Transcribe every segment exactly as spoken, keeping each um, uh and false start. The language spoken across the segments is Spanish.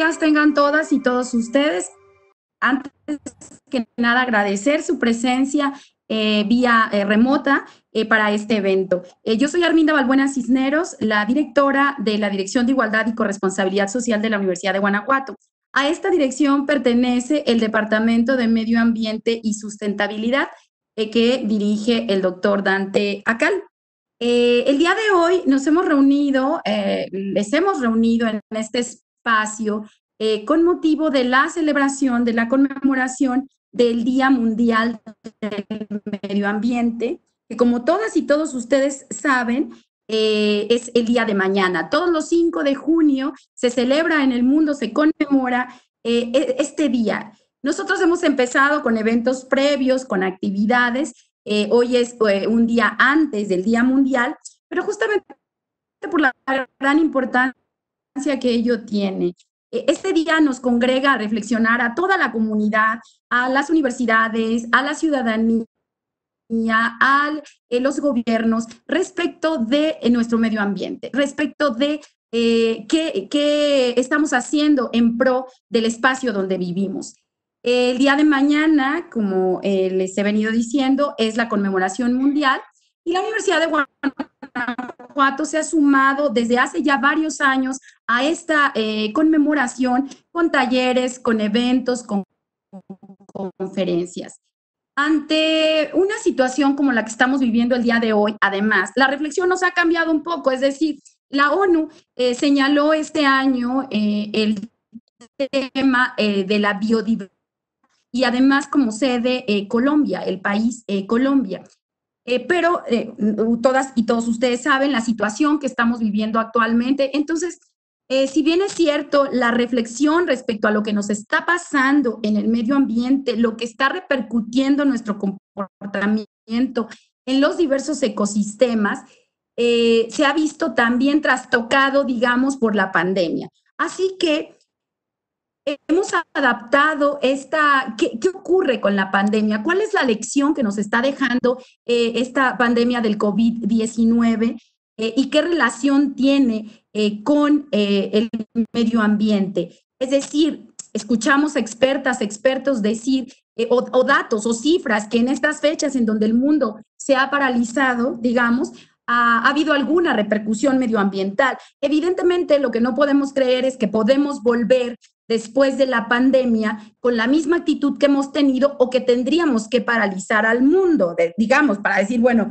días tengan todas y todos ustedes. Antes que nada, agradecer su presencia eh, vía eh, remota eh, para este evento. Eh, yo soy Arminda Balbuena Cisneros, la directora de la Dirección de Igualdad y Corresponsabilidad Social de la Universidad de Guanajuato. A esta dirección pertenece el Departamento de Medio Ambiente y Sustentabilidad eh, que dirige el doctor Dante Acal. Eh, el día de hoy nos hemos reunido, eh, les hemos reunido en este espacio eh, con motivo de la celebración, de la conmemoración del Día Mundial del Medio Ambiente, que como todas y todos ustedes saben, eh, es el día de mañana. Todos los cinco de junio se celebra en el mundo, se conmemora eh, este día. Nosotros hemos empezado con eventos previos, con actividades. Eh, hoy es eh, un día antes del Día Mundial, pero justamente por la gran importancia que ello tiene. Eh, este día nos congrega a reflexionar a toda la comunidad, a las universidades, a la ciudadanía, a eh, los gobiernos, respecto de eh, nuestro medio ambiente, respecto de eh, qué, qué estamos haciendo en pro del espacio donde vivimos. El día de mañana, como eh, les he venido diciendo, es la conmemoración mundial y la Universidad de Guanajuato se ha sumado desde hace ya varios años a esta eh, conmemoración con talleres, con eventos, con conferencias. Ante una situación como la que estamos viviendo el día de hoy, además, la reflexión nos ha cambiado un poco, es decir, la ONU eh, señaló este año eh, el tema eh, de la biodiversidad y además como sede eh, Colombia, el país eh, Colombia. Eh, pero eh, todas y todos ustedes saben la situación que estamos viviendo actualmente. Entonces, eh, si bien es cierto, la reflexión respecto a lo que nos está pasando en el medio ambiente, lo que está repercutiendo en nuestro comportamiento en los diversos ecosistemas, eh, se ha visto también trastocado, digamos, por la pandemia. Así que hemos adaptado esta, ¿qué, ¿qué ocurre con la pandemia? ¿Cuál es la lección que nos está dejando eh, esta pandemia del COVID diecinueve eh, y qué relación tiene eh, con eh, el medio ambiente? Es decir, escuchamos expertas, expertos decir, eh, o, o datos o cifras que en estas fechas en donde el mundo se ha paralizado, digamos, ha, ha habido alguna repercusión medioambiental. Evidentemente, lo que no podemos creer es que podemos volver después de la pandemia con la misma actitud que hemos tenido o que tendríamos que paralizar al mundo, de, digamos, para decir, bueno,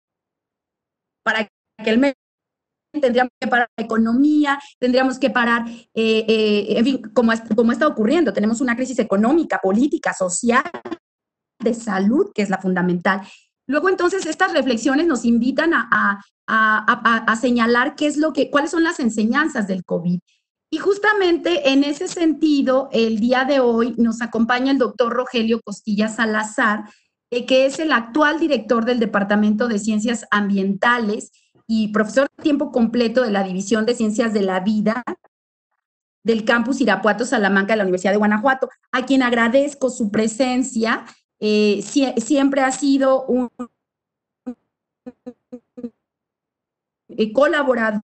para que el medio tendríamos que parar la economía, tendríamos que parar, eh, eh, en fin, como, como está ocurriendo, tenemos una crisis económica, política, social, de salud, que es la fundamental. Luego, entonces, estas reflexiones nos invitan a, a, a, a, a señalar qué es lo que, cuáles son las enseñanzas del COVID. Y justamente en ese sentido, el día de hoy nos acompaña el doctor Rogelio Costilla Salazar, eh, que es el actual director del Departamento de Ciencias Ambientales y profesor de tiempo completo de la División de Ciencias de la Vida del campus Irapuato Salamanca de la Universidad de Guanajuato, a quien agradezco su presencia. Eh, si, siempre ha sido un eh, colaborador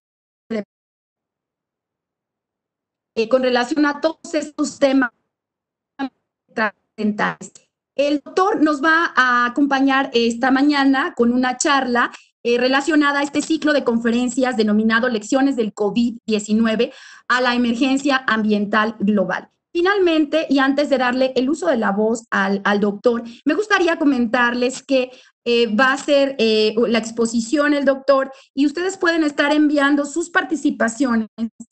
Eh, con relación a todos estos temas trascendentales. El doctor nos va a acompañar esta mañana con una charla eh, relacionada a este ciclo de conferencias denominado Lecciones del COVID diecinueve a la emergencia ambiental global. Finalmente, y antes de darle el uso de la voz al, al doctor, me gustaría comentarles que eh, va a ser eh, la exposición el doctor y ustedes pueden estar enviando sus participaciones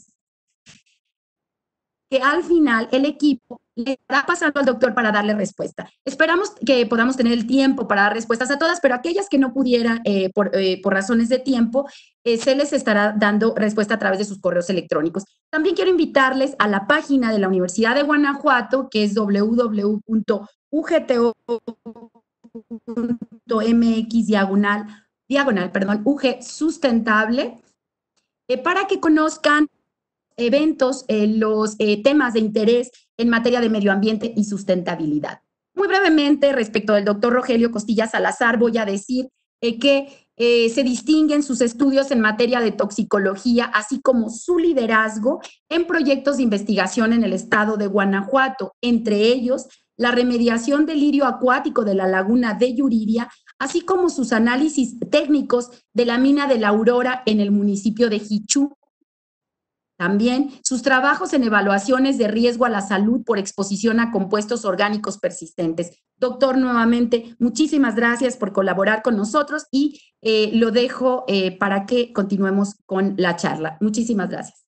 que al final el equipo le estará pasando al doctor para darle respuesta. Esperamos que podamos tener el tiempo para dar respuestas a todas, pero aquellas que no pudieran eh, por, eh, por razones de tiempo, eh, se les estará dando respuesta a través de sus correos electrónicos. También quiero invitarles a la página de la Universidad de Guanajuato, que es w w w punto u g t o punto m x diagonal, diagonal, perdón, U G Sustentable, eh, para que conozcan eventos, eh, los eh, temas de interés en materia de medio ambiente y sustentabilidad. Muy brevemente, respecto del doctor Rogelio Costilla Salazar, voy a decir eh, que eh, se distinguen sus estudios en materia de toxicología, así como su liderazgo en proyectos de investigación en el estado de Guanajuato, entre ellos la remediación del lirio acuático de la laguna de Yuriria, así como sus análisis técnicos de la mina de la Aurora en el municipio de Jichú. También sus trabajos en evaluaciones de riesgo a la salud por exposición a compuestos orgánicos persistentes. Doctor, nuevamente, muchísimas gracias por colaborar con nosotros y eh, lo dejo eh, para que continuemos con la charla. Muchísimas gracias.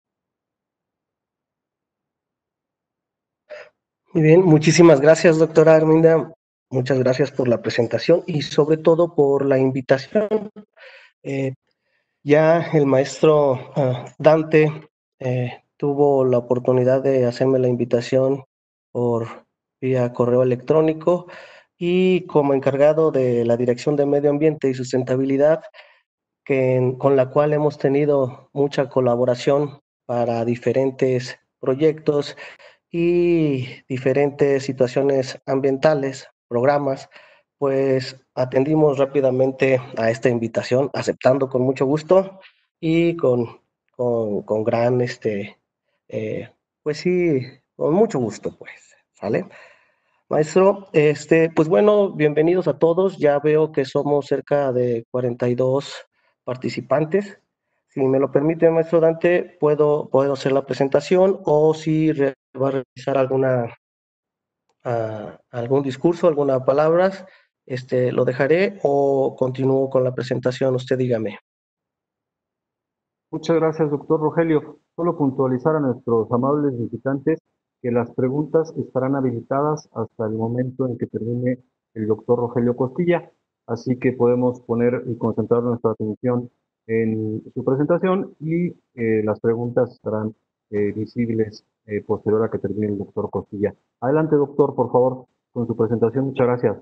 Muy bien, muchísimas gracias, doctora Arminda. Muchas gracias por la presentación y sobre todo por la invitación. Eh, ya el maestro uh, Dante eh, tuvo la oportunidad de hacerme la invitación por vía correo electrónico y como encargado de la Dirección de Medio Ambiente y Sustentabilidad, que, con la cual hemos tenido mucha colaboración para diferentes proyectos y diferentes situaciones ambientales, programas, pues atendimos rápidamente a esta invitación, aceptando con mucho gusto y con, con, con gran, este, eh, pues sí, con mucho gusto, pues, ¿sale? Maestro, este, pues bueno, bienvenidos a todos. Ya veo que somos cerca de cuarenta y dos participantes. Si me lo permite, maestro Dante, puedo, puedo hacer la presentación o si re- va a realizar alguna, ah, algún discurso, algunas palabras, este, lo dejaré o continúo con la presentación. Usted dígame. Muchas gracias, doctor Rogelio. Solo puntualizar a nuestros amables visitantes que las preguntas estarán habilitadas hasta el momento en que termine el doctor Rogelio Costilla, así que podemos poner y concentrar nuestra atención en su presentación y eh, las preguntas estarán eh, visibles eh, posterior a que termine el doctor Costilla. Adelante, doctor, por favor, con su presentación. Muchas gracias.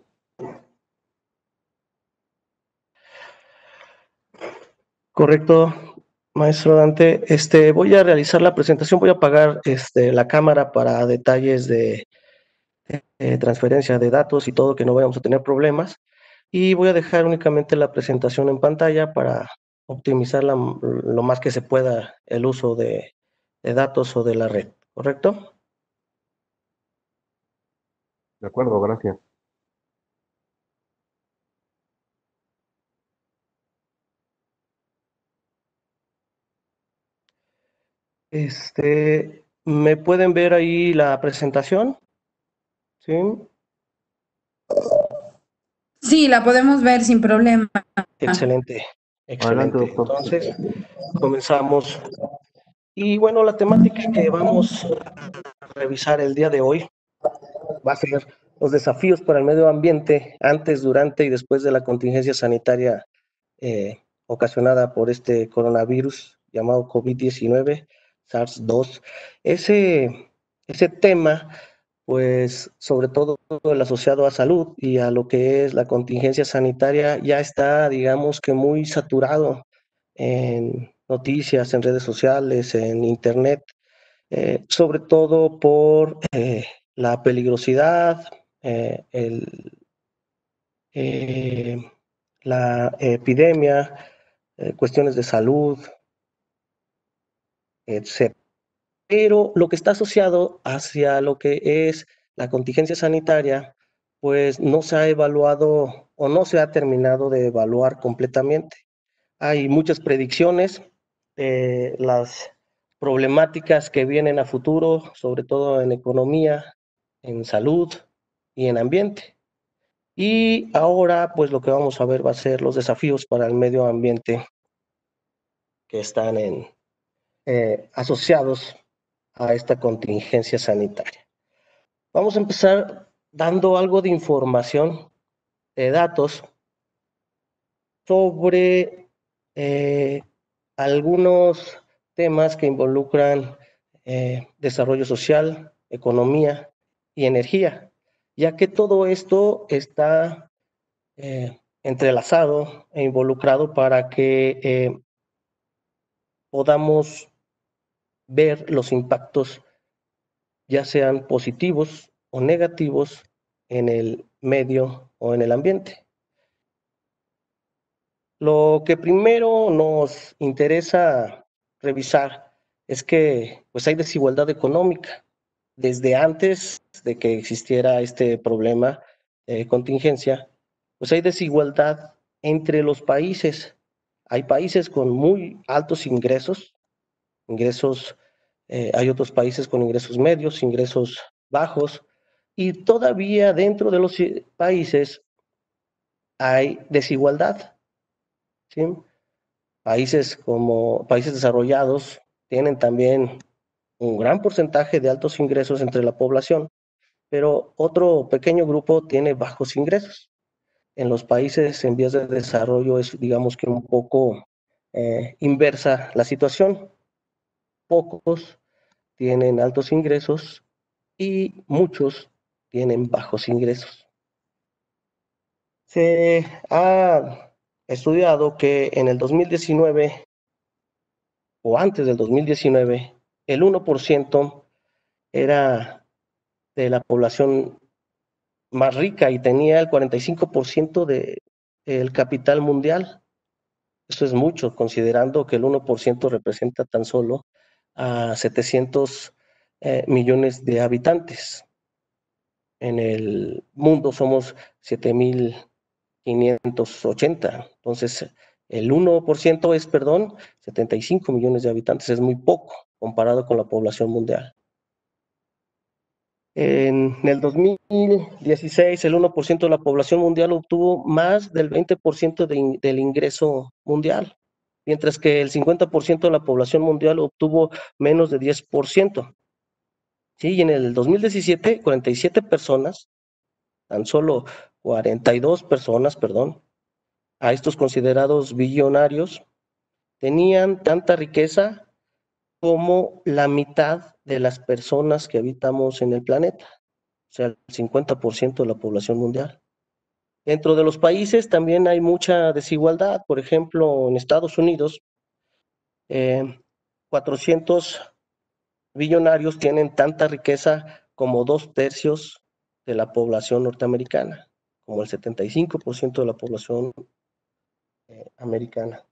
Correcto, maestro Dante. Este, voy a realizar la presentación, voy a apagar este, la cámara para detalles de eh, transferencia de datos y todo, que no vayamos a tener problemas. Y voy a dejar únicamente la presentación en pantalla para optimizar la, lo más que se pueda el uso de, de datos o de la red, ¿correcto? De acuerdo, gracias. Este, ¿me pueden ver ahí la presentación? ¿Sí? Sí, la podemos ver sin problema. Excelente, Adelante, excelente. doctor. Entonces, comenzamos. Y bueno, la temática que vamos a revisar el día de hoy va a ser los desafíos para el medio ambiente antes, durante y después de la contingencia sanitaria eh, ocasionada por este coronavirus llamado COVID diecinueve, SARS dos. Ese, ese tema, pues sobre todo el asociado a salud y a lo que es la contingencia sanitaria, ya está, digamos que muy saturado en noticias, en redes sociales, en internet, eh, sobre todo por eh, la peligrosidad, eh, el, eh, la epidemia, eh, cuestiones de salud, etcétera. Pero lo que está asociado hacia lo que es la contingencia sanitaria, pues no se ha evaluado o no se ha terminado de evaluar completamente. Hay muchas predicciones, eh, las problemáticas que vienen a futuro, sobre todo en economía, en salud y en ambiente. Y ahora, pues lo que vamos a ver va a ser los desafíos para el medio ambiente que están en, eh, asociados a esta contingencia sanitaria. Vamos a empezar dando algo de información, de datos, sobre eh, algunos temas que involucran eh, desarrollo social, economía y energía, ya que todo esto está eh, entrelazado e involucrado para que eh, podamos ver los impactos, ya sean positivos o negativos, en el medio o en el ambiente. Lo que primero nos interesa revisar es que pues, hay desigualdad económica. Desde antes de que existiera este problema de contingencia, pues hay desigualdad entre los países. Hay países con muy altos ingresos, ingresos, eh, hay otros países con ingresos medios, ingresos bajos, y todavía dentro de los países hay desigualdad, ¿sí? Países como países desarrollados tienen también un gran porcentaje de altos ingresos entre la población, pero otro pequeño grupo tiene bajos ingresos. En los países en vías de desarrollo es, digamos que un poco eh, inversa la situación. Pocos tienen altos ingresos y muchos tienen bajos ingresos. Se ha estudiado que en el dos mil diecinueve o antes del dos mil diecinueve, el uno por ciento era de la población más rica y tenía el cuarenta y cinco por ciento del capital mundial. Eso es mucho, considerando que el uno por ciento representa tan solo a setecientos eh, millones de habitantes. En el mundo somos siete mil quinientos ochenta. Entonces, el uno por ciento es, perdón, setenta y cinco millones de habitantes. Es muy poco comparado con la población mundial. En el dos mil dieciséis, el uno por ciento de la población mundial obtuvo más del veinte por ciento de in, del ingreso mundial, mientras que el cincuenta por ciento de la población mundial obtuvo menos de diez por ciento. Sí, y en el dos mil diecisiete, cuarenta y siete personas, tan solo cuarenta y dos personas, perdón, a estos considerados billonarios, tenían tanta riqueza como la mitad de las personas que habitamos en el planeta. O sea, el cincuenta por ciento de la población mundial. Dentro de los países también hay mucha desigualdad. Por ejemplo, en Estados Unidos, eh, cuatrocientos billonarios tienen tanta riqueza como dos tercios de la población norteamericana, como el setenta y cinco por ciento de la población eh, americana.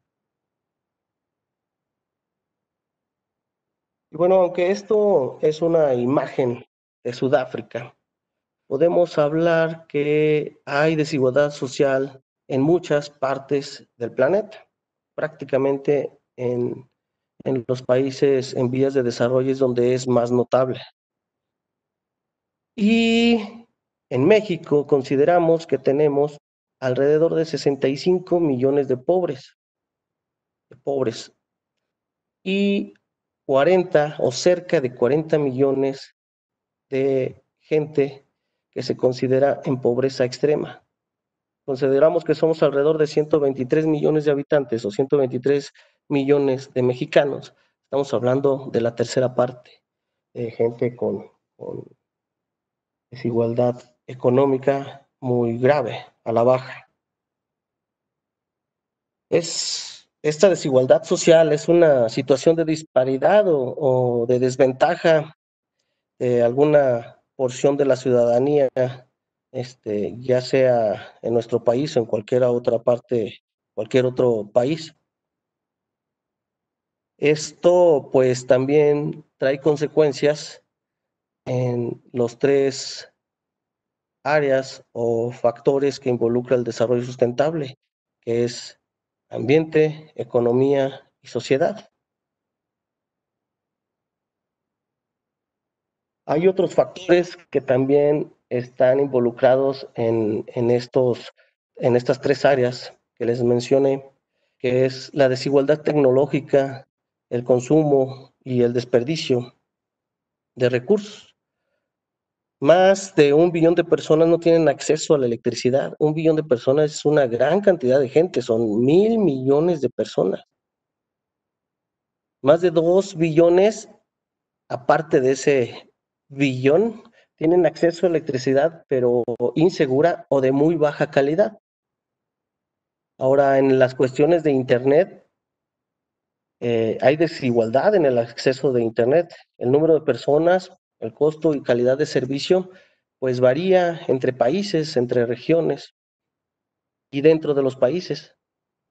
Y bueno, aunque esto es una imagen de Sudáfrica, podemos hablar que hay desigualdad social en muchas partes del planeta, prácticamente en, en los países en vías de desarrollo es donde es más notable. Y en México consideramos que tenemos alrededor de sesenta y cinco millones de pobres, de pobres y cuarenta o cerca de cuarenta millones de gente que se considera en pobreza extrema. Consideramos que somos alrededor de ciento veintitrés millones de habitantes o ciento veintitrés millones de mexicanos. Estamos hablando de la tercera parte de gente con, con desigualdad económica muy grave, a la baja. Es, esta desigualdad social es una situación de disparidad o, o de desventaja de alguna porción de la ciudadanía, este, ya sea en nuestro país o en cualquier otra parte, cualquier otro país. Esto pues también trae consecuencias en los tres áreas o factores que involucra el desarrollo sustentable, que es ambiente, economía y sociedad. Hay otros factores que también están involucrados en, en, estos, en estas tres áreas que les mencioné, que es la desigualdad tecnológica, el consumo y el desperdicio de recursos. Más de un billón de personas no tienen acceso a la electricidad. Un billón de personas es una gran cantidad de gente, son mil millones de personas. Más de dos billones, aparte de ese billón, tienen acceso a electricidad, pero insegura o de muy baja calidad. Ahora, en las cuestiones de Internet, eh, hay desigualdad en el acceso de Internet. El número de personas, el costo y calidad de servicio, pues varía entre países, entre regiones y dentro de los países.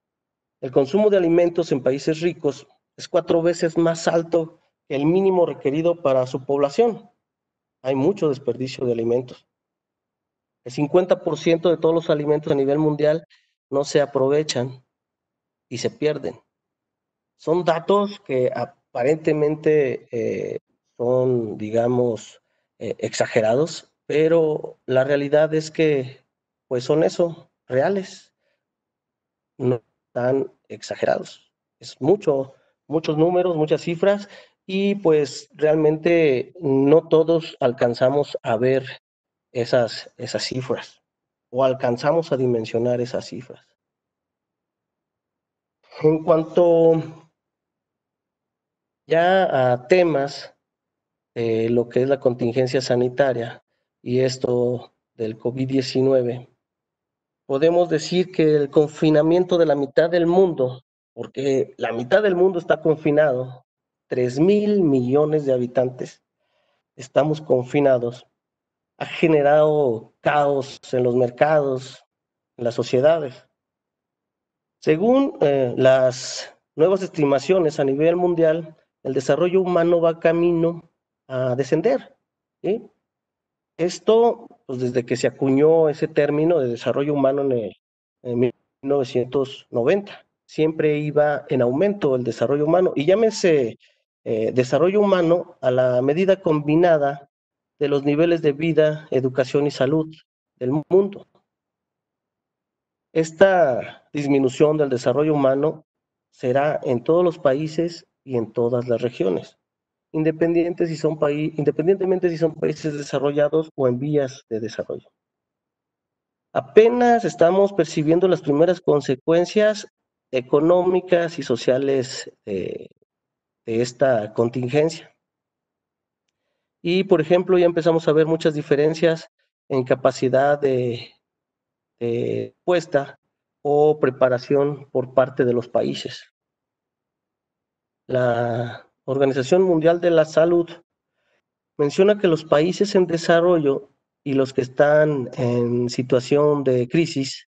El consumo de alimentos en países ricos es cuatro veces más alto que el mínimo requerido para su población. Hay mucho desperdicio de alimentos. El cincuenta por ciento de todos los alimentos a nivel mundial no se aprovechan y se pierden. Son datos que aparentemente eh, son, digamos, eh, exagerados, pero la realidad es que pues son eso, reales, no tan exagerados. Es mucho, muchos números, muchas cifras, y pues realmente no todos alcanzamos a ver esas, esas cifras o alcanzamos a dimensionar esas cifras. En cuanto ya a temas, eh, lo que es la contingencia sanitaria y esto del COVID diecinueve, podemos decir que el confinamiento de la mitad del mundo, porque la mitad del mundo está confinado, tres mil millones de habitantes estamos confinados, ha generado caos en los mercados, en las sociedades. Según eh, las nuevas estimaciones a nivel mundial, el desarrollo humano va camino a descender, ¿sí? Esto, pues desde que se acuñó ese término de desarrollo humano en, el, en mil novecientos noventa, siempre iba en aumento el desarrollo humano, y llámese eh, desarrollo humano a la medida combinada de los niveles de vida, educación y salud del mundo. Esta disminución del desarrollo humano será en todos los países y en todas las regiones, independientes si son paí- independientemente si son países desarrollados o en vías de desarrollo. Apenas estamos percibiendo las primeras consecuencias económicas y sociales de, de esta contingencia. Y, por ejemplo, ya empezamos a ver muchas diferencias en capacidad de, de respuesta o preparación por parte de los países. La Organización Mundial de la Salud menciona que los países en desarrollo y los que están en situación de crisis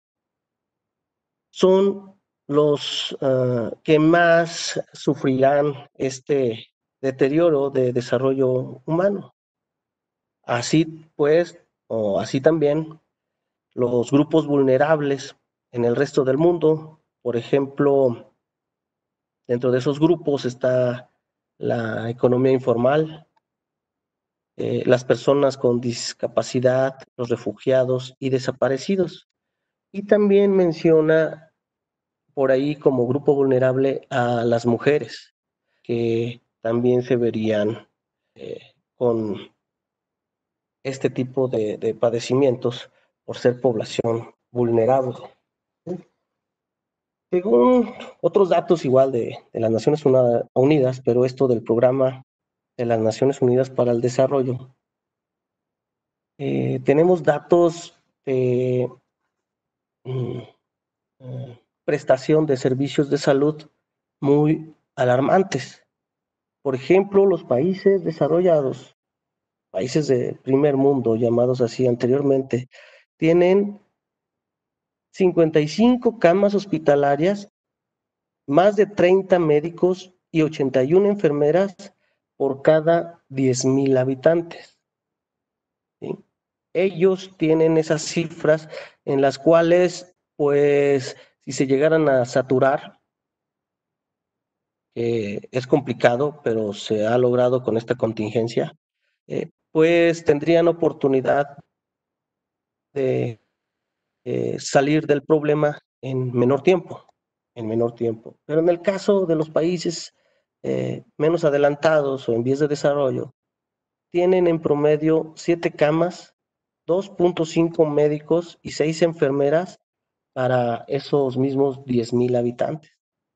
son los uh, que más sufrirán este deterioro de desarrollo humano. Así pues, o así también, los grupos vulnerables en el resto del mundo, por ejemplo, dentro de esos grupos está la economía informal, eh, las personas con discapacidad, los refugiados y desaparecidos. Y también menciona por ahí como grupo vulnerable a las mujeres, que también se verían eh, con este tipo de, de padecimientos por ser población vulnerable. Según otros datos igual de, de las Naciones Unidas, pero esto del programa de las Naciones Unidas para el Desarrollo, eh, tenemos datos de mm, eh, prestación de servicios de salud muy alarmantes. Por ejemplo, los países desarrollados, países de primer mundo, llamados así anteriormente, tienen cincuenta y cinco camas hospitalarias, más de treinta médicos y ochenta y una enfermeras por cada diez mil habitantes. ¿Sí? Ellos tienen esas cifras en las cuales, pues, si se llegaran a saturar, eh, es complicado, pero se ha logrado con esta contingencia, eh, pues tendrían oportunidad de eh, salir del problema en menor tiempo, en menor tiempo. Pero en el caso de los países eh, menos adelantados o en vías de desarrollo, tienen en promedio siete camas, dos punto cinco médicos y seis enfermeras para esos mismos diez mil habitantes.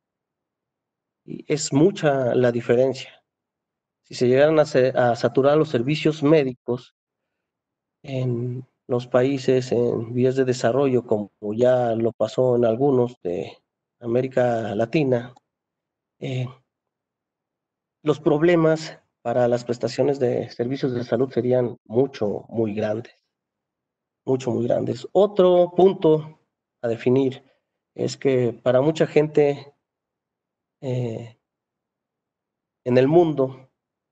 Y es mucha la diferencia. Si se llegaran a, ser, a saturar los servicios médicos en los países en vías de desarrollo, como ya lo pasó en algunos de América Latina, eh, los problemas para las prestaciones de servicios de salud serían mucho, muy grandes, mucho, muy grandes. Otro punto a definir es que para mucha gente eh, en el mundo,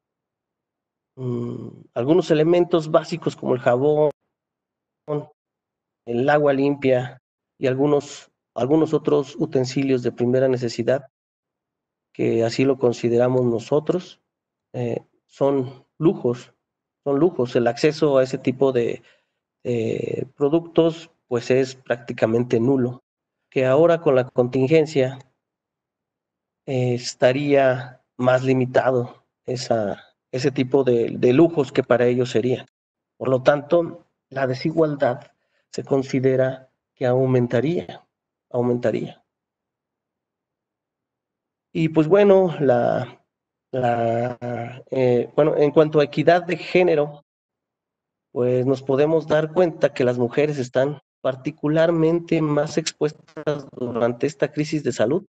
mmm, algunos elementos básicos como el jabón, el agua limpia y algunos, algunos otros utensilios de primera necesidad, que así lo consideramos nosotros, eh, son lujos, son lujos. El acceso a ese tipo de eh, productos pues es prácticamente nulo, que ahora con la contingencia eh, estaría más limitado esa, ese tipo de, de lujos que para ellos serían. Por lo tanto, la desigualdad se considera que aumentaría, aumentaría. Y pues bueno, la, la, eh, bueno, en cuanto a equidad de género, pues nos podemos dar cuenta que las mujeres están particularmente más expuestas durante esta crisis de salud,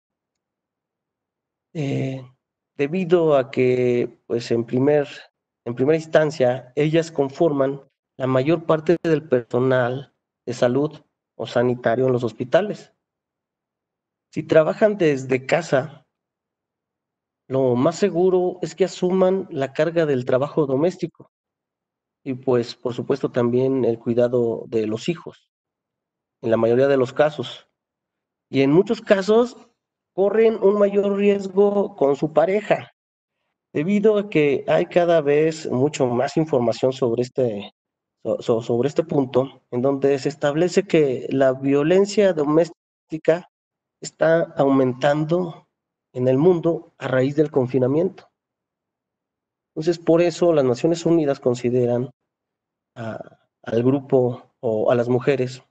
eh, debido a que, pues en, primer, en primera instancia, ellas conforman la mayor parte del personal de salud o sanitario en los hospitales. Si trabajan desde casa, lo más seguro es que asuman la carga del trabajo doméstico y pues por supuesto también el cuidado de los hijos, en la mayoría de los casos. Y en muchos casos corren un mayor riesgo con su pareja, debido a que hay cada vez mucho más información sobre este, so- sobre este punto, en donde se establece que la violencia doméstica está aumentando en el mundo a raíz del confinamiento. Entonces, por eso las Naciones Unidas consideran a- al grupo o a las mujeres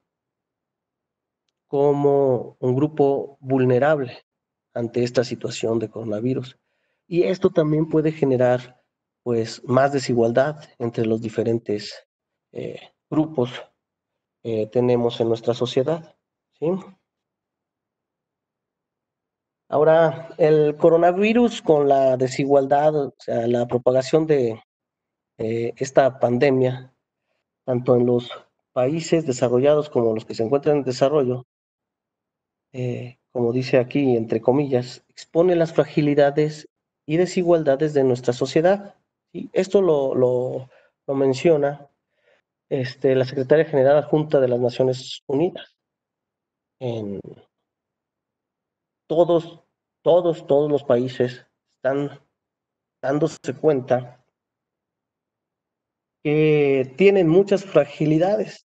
como un grupo vulnerable ante esta situación de coronavirus. Y esto también puede generar pues más desigualdad entre los diferentes eh, grupos que tenemos en nuestra sociedad, ¿sí? Ahora, el coronavirus con la desigualdad, o sea, la propagación de eh, esta pandemia, tanto en los países desarrollados como los que se encuentran en desarrollo, eh, como dice aquí, entre comillas, expone las fragilidades y desigualdades de nuestra sociedad. Y esto lo, lo, lo menciona este, la Secretaria General Adjunta de las Naciones Unidas. En todos, todos, todos los países están dándose cuenta que tienen muchas fragilidades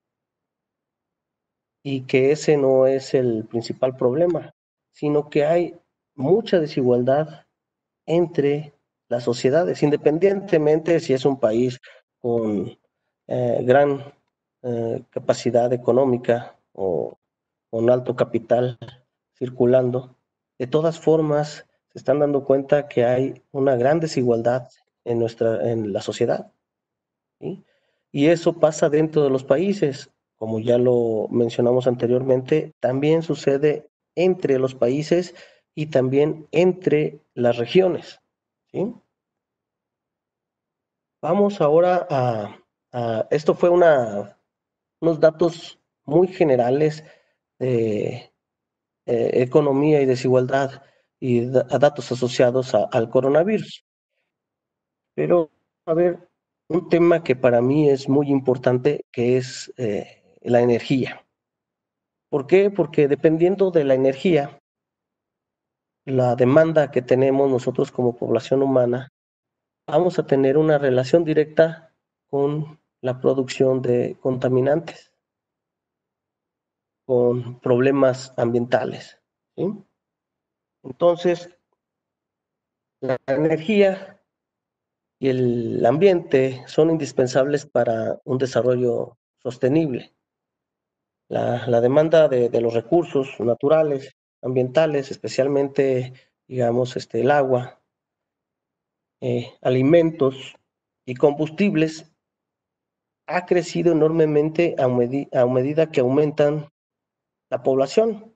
y que ese no es el principal problema, sino que hay mucha desigualdad entre las sociedades, independientemente si es un país con eh, gran eh, capacidad económica o con alto capital circulando. De todas formas, se están dando cuenta que hay una gran desigualdad en, nuestra, en la sociedad, ¿sí? Y eso pasa dentro de los países, como ya lo mencionamos anteriormente, también sucede entre los países y también entre las regiones, ¿sí? Vamos ahora a, a esto fue una, unos datos muy generales de eh, economía y desigualdad y da, a datos asociados a, al coronavirus. Pero, a ver, un tema que para mí es muy importante, que es eh, la energía. ¿Por qué? Porque dependiendo de la energía, la demanda que tenemos nosotros como población humana, vamos a tener una relación directa con la producción de contaminantes, con problemas ambientales, ¿sí? Entonces, la energía y el ambiente son indispensables para un desarrollo sostenible. La, la demanda de, de, los recursos naturales, ambientales, especialmente, digamos, este, el agua, eh, alimentos y combustibles, ha crecido enormemente a, medi a medida que aumentan la población.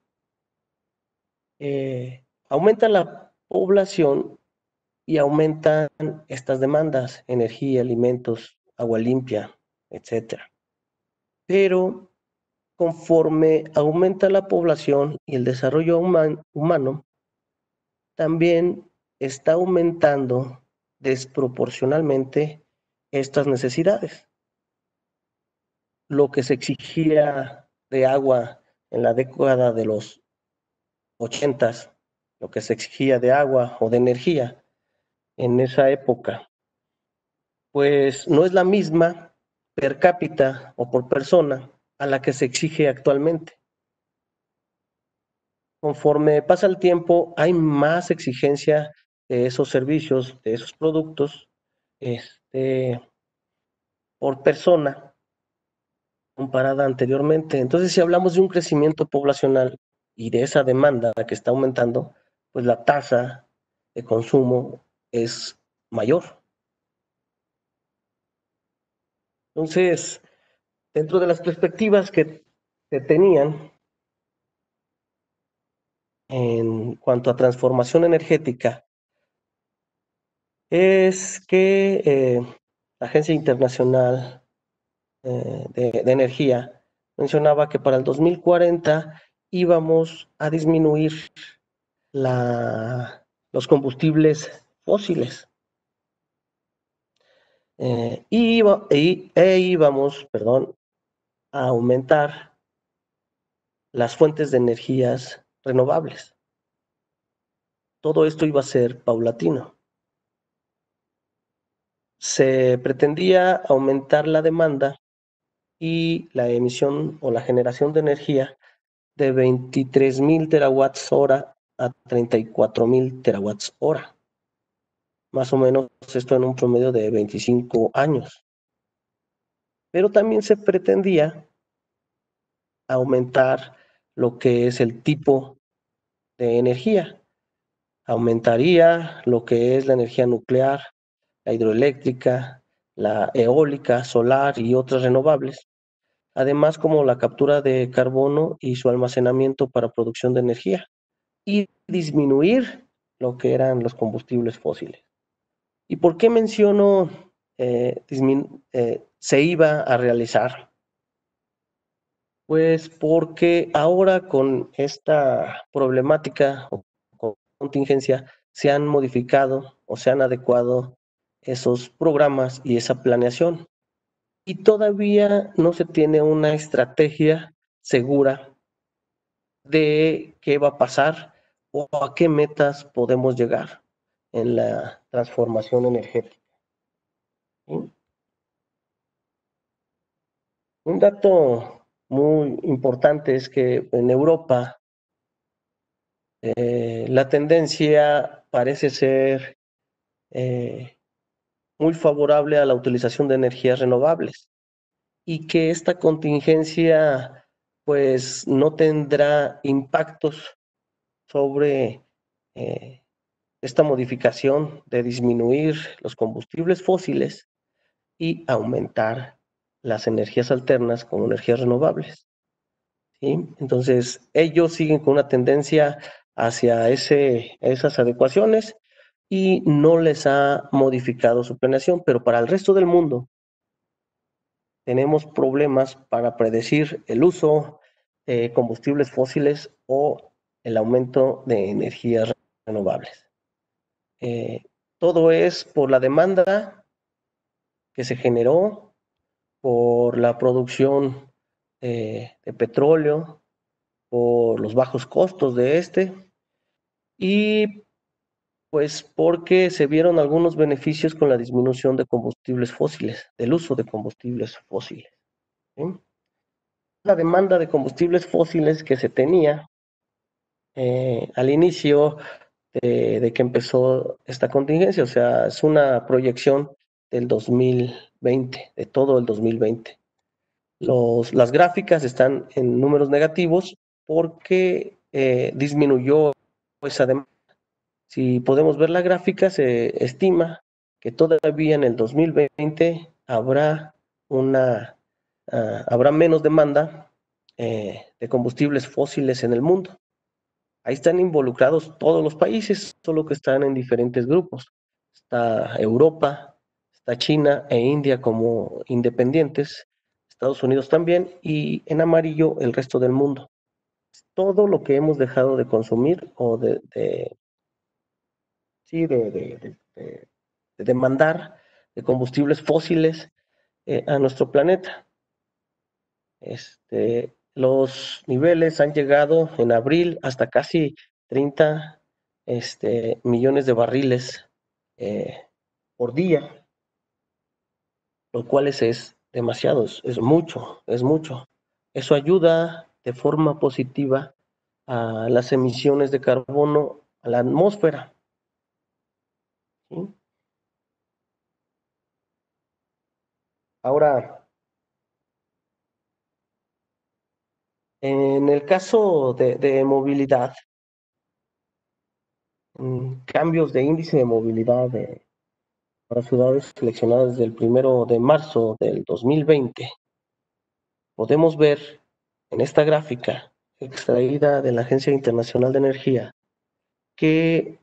Eh, aumenta la población y aumentan estas demandas, energía, alimentos, agua limpia, etcétera. Pero conforme aumenta la población y el desarrollo human, humano, también está aumentando desproporcionalmente estas necesidades. Lo que se exigía de agua en la década de los ochentas, lo que se exigía de agua o de energía en esa época, pues no es la misma per cápita o por persona a la que se exige actualmente. Conforme pasa el tiempo, hay más exigencia de esos servicios, de esos productos, este, por persona comparada anteriormente. Entonces, si hablamos de un crecimiento poblacional y de esa demanda que está aumentando, pues la tasa de consumo es mayor. Entonces, dentro de las perspectivas que se tenían en cuanto a transformación energética, es que eh, la Agencia Internacional eh, de, de Energía mencionaba que para el dos mil cuarenta íbamos a disminuir la, los combustibles fósiles eh, y, y, e íbamos, perdón, a aumentar las fuentes de energías renovables. Todo esto iba a ser paulatino. Se pretendía aumentar la demanda y la emisión o la generación de energía de veintitrés mil terawatts hora a treinta y cuatro mil terawatts hora. Más o menos esto en un promedio de veinticinco años. Pero también se pretendía aumentar lo que es el tipo de energía. Aumentaría lo que es la energía nuclear, la hidroeléctrica, la eólica, solar y otras renovables, además como la captura de carbono y su almacenamiento para producción de energía, y disminuir lo que eran los combustibles fósiles. ¿Y por qué menciono eh, eh, se iba a realizar? Pues porque ahora con esta problemática o con contingencia se han modificado o se han adecuado esos programas y esa planeación. Y todavía no se tiene una estrategia segura de qué va a pasar o a qué metas podemos llegar en la transformación energética. ¿Sí? Un dato muy importante es que en Europa eh, la tendencia parece ser eh, muy favorable a la utilización de energías renovables y que esta contingencia pues no tendrá impactos sobre eh, esta modificación de disminuir los combustibles fósiles y aumentar las energías alternas como energías renovables. ¿Sí? Entonces, ellos siguen con una tendencia hacia ese, esas adecuaciones y no les ha modificado su planeación, pero para el resto del mundo tenemos problemas para predecir el uso de combustibles fósiles o el aumento de energías renovables. Eh, todo es por la demanda que se generó, por la producción eh, de petróleo, por los bajos costos de este y pues porque se vieron algunos beneficios con la disminución de combustibles fósiles, del uso de combustibles fósiles. ¿Sí? La demanda de combustibles fósiles que se tenía eh, al inicio de, de que empezó esta contingencia, o sea, es una proyección del dos mil veinte, de todo el dos mil veinte. Los, las gráficas están en números negativos porque eh, disminuyó esa demanda. Si podemos ver la gráfica, se estima que todavía en el dos mil veinte habrá, una, uh, habrá menos demanda eh, de combustibles fósiles en el mundo. Ahí están involucrados todos los países, solo que están en diferentes grupos. Está Europa, está China e India como independientes, Estados Unidos también, y en amarillo el resto del mundo. Todo lo que hemos dejado de consumir o de, de sí, de, de, de, de, de demandar de combustibles fósiles eh, a nuestro planeta. Este, los niveles han llegado en abril hasta casi treinta este, millones de barriles eh, por día, lo cual es, es demasiado, es, es mucho, es mucho. Eso ayuda de forma positiva a las emisiones de carbono a la atmósfera. ¿Sí? Ahora, en el caso de, de movilidad, cambios de índice de movilidad de, para ciudades seleccionadas desde el primero de marzo del dos mil veinte, podemos ver en esta gráfica extraída de la Agencia Internacional de Energía que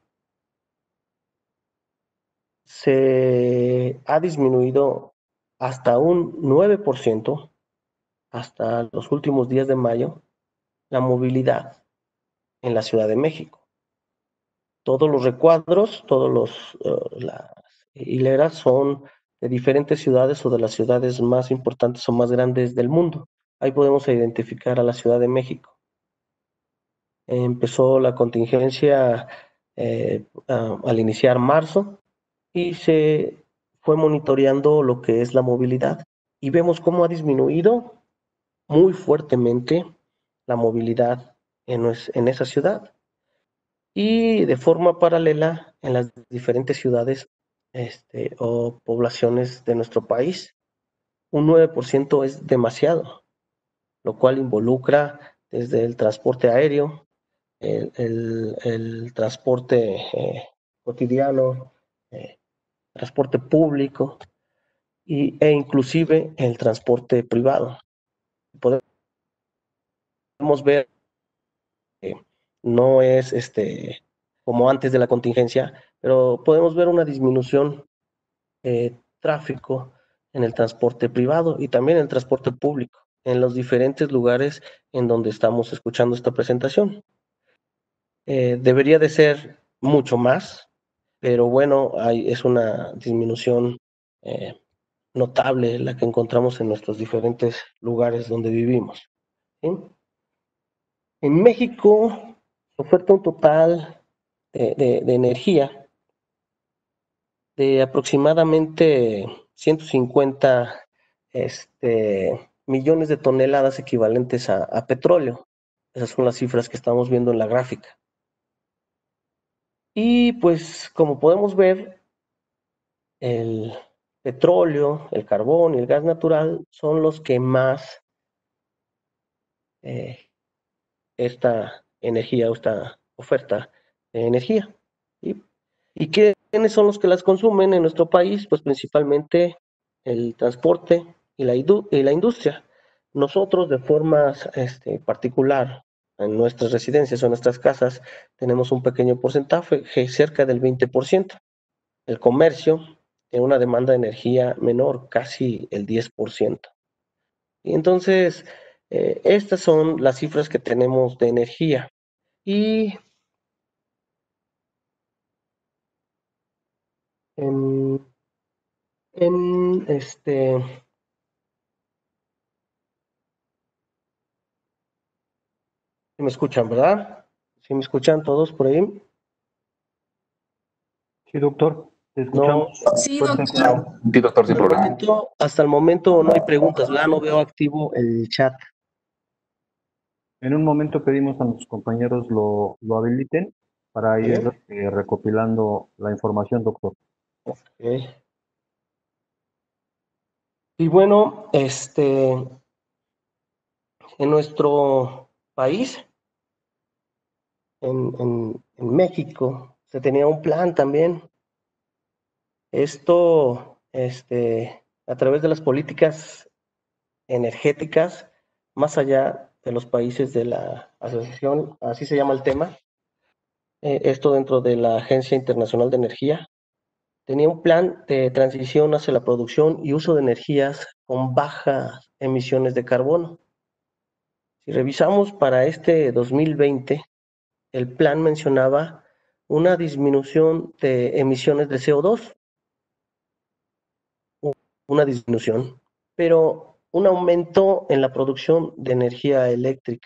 se ha disminuido hasta un nueve por ciento hasta los últimos días de mayo la movilidad en la Ciudad de México. Todos los recuadros, todos los uh, las hileras son de diferentes ciudades o de las ciudades más importantes o más grandes del mundo. Ahí podemos identificar a la Ciudad de México. Empezó la contingencia eh, uh, al iniciar marzo y se fue monitoreando lo que es la movilidad y vemos cómo ha disminuido muy fuertemente la movilidad en, en esa ciudad. Y de forma paralela en las diferentes ciudades este, o poblaciones de nuestro país. Un nueve por ciento es demasiado, lo cual involucra desde el transporte aéreo, el, el, el transporte eh, cotidiano, eh, transporte público y, e inclusive el transporte privado. Podemos ver que no es este, como antes de la contingencia, pero podemos ver una disminución eh, tráfico en el transporte privado y también en el transporte público, en los diferentes lugares en donde estamos escuchando esta presentación. Eh, debería de ser mucho más, pero bueno, hay, es una disminución eh, notable la que encontramos en nuestros diferentes lugares donde vivimos. ¿Sí? En México se oferta un total de, de, de energía de aproximadamente ciento cincuenta este, millones de toneladas equivalentes a, a petróleo. Esas son las cifras que estamos viendo en la gráfica. Y pues como podemos ver, el petróleo, el carbón y el gas natural son los que más eh, esta energía o esta oferta de energía. ¿Sí? ¿Y quiénes son los que las consumen en nuestro país? Pues principalmente el transporte y la, y la industria. Nosotros de forma este, particular, en nuestras residencias o en nuestras casas, tenemos un pequeño porcentaje, cerca del veinte por ciento. El comercio tiene una demanda de energía menor, casi el diez por ciento. Y entonces, eh, estas son las cifras que tenemos de energía. Y en, en este... ¿Me escuchan, verdad? ¿Sí me escuchan todos por ahí? Sí, doctor, te escuchamos. No, sí, doctor. Sí, doctor, sin problema. Momento, hasta el momento no hay preguntas, ¿verdad? No veo activo el chat. En un momento pedimos a nuestros compañeros lo, lo habiliten para ir eh, recopilando la información, doctor. Okay. Y bueno, este, en nuestro país, en, en, en México, se tenía un plan también. Esto, este, a través de las políticas energéticas, más allá de los países de la asociación, así se llama el tema, eh, esto dentro de la Agencia Internacional de Energía, tenía un plan de transición hacia la producción y uso de energías con bajas emisiones de carbono. Si revisamos para este dos mil veinte, el plan mencionaba una disminución de emisiones de C O dos, una disminución, pero un aumento en la producción de energía eléctrica.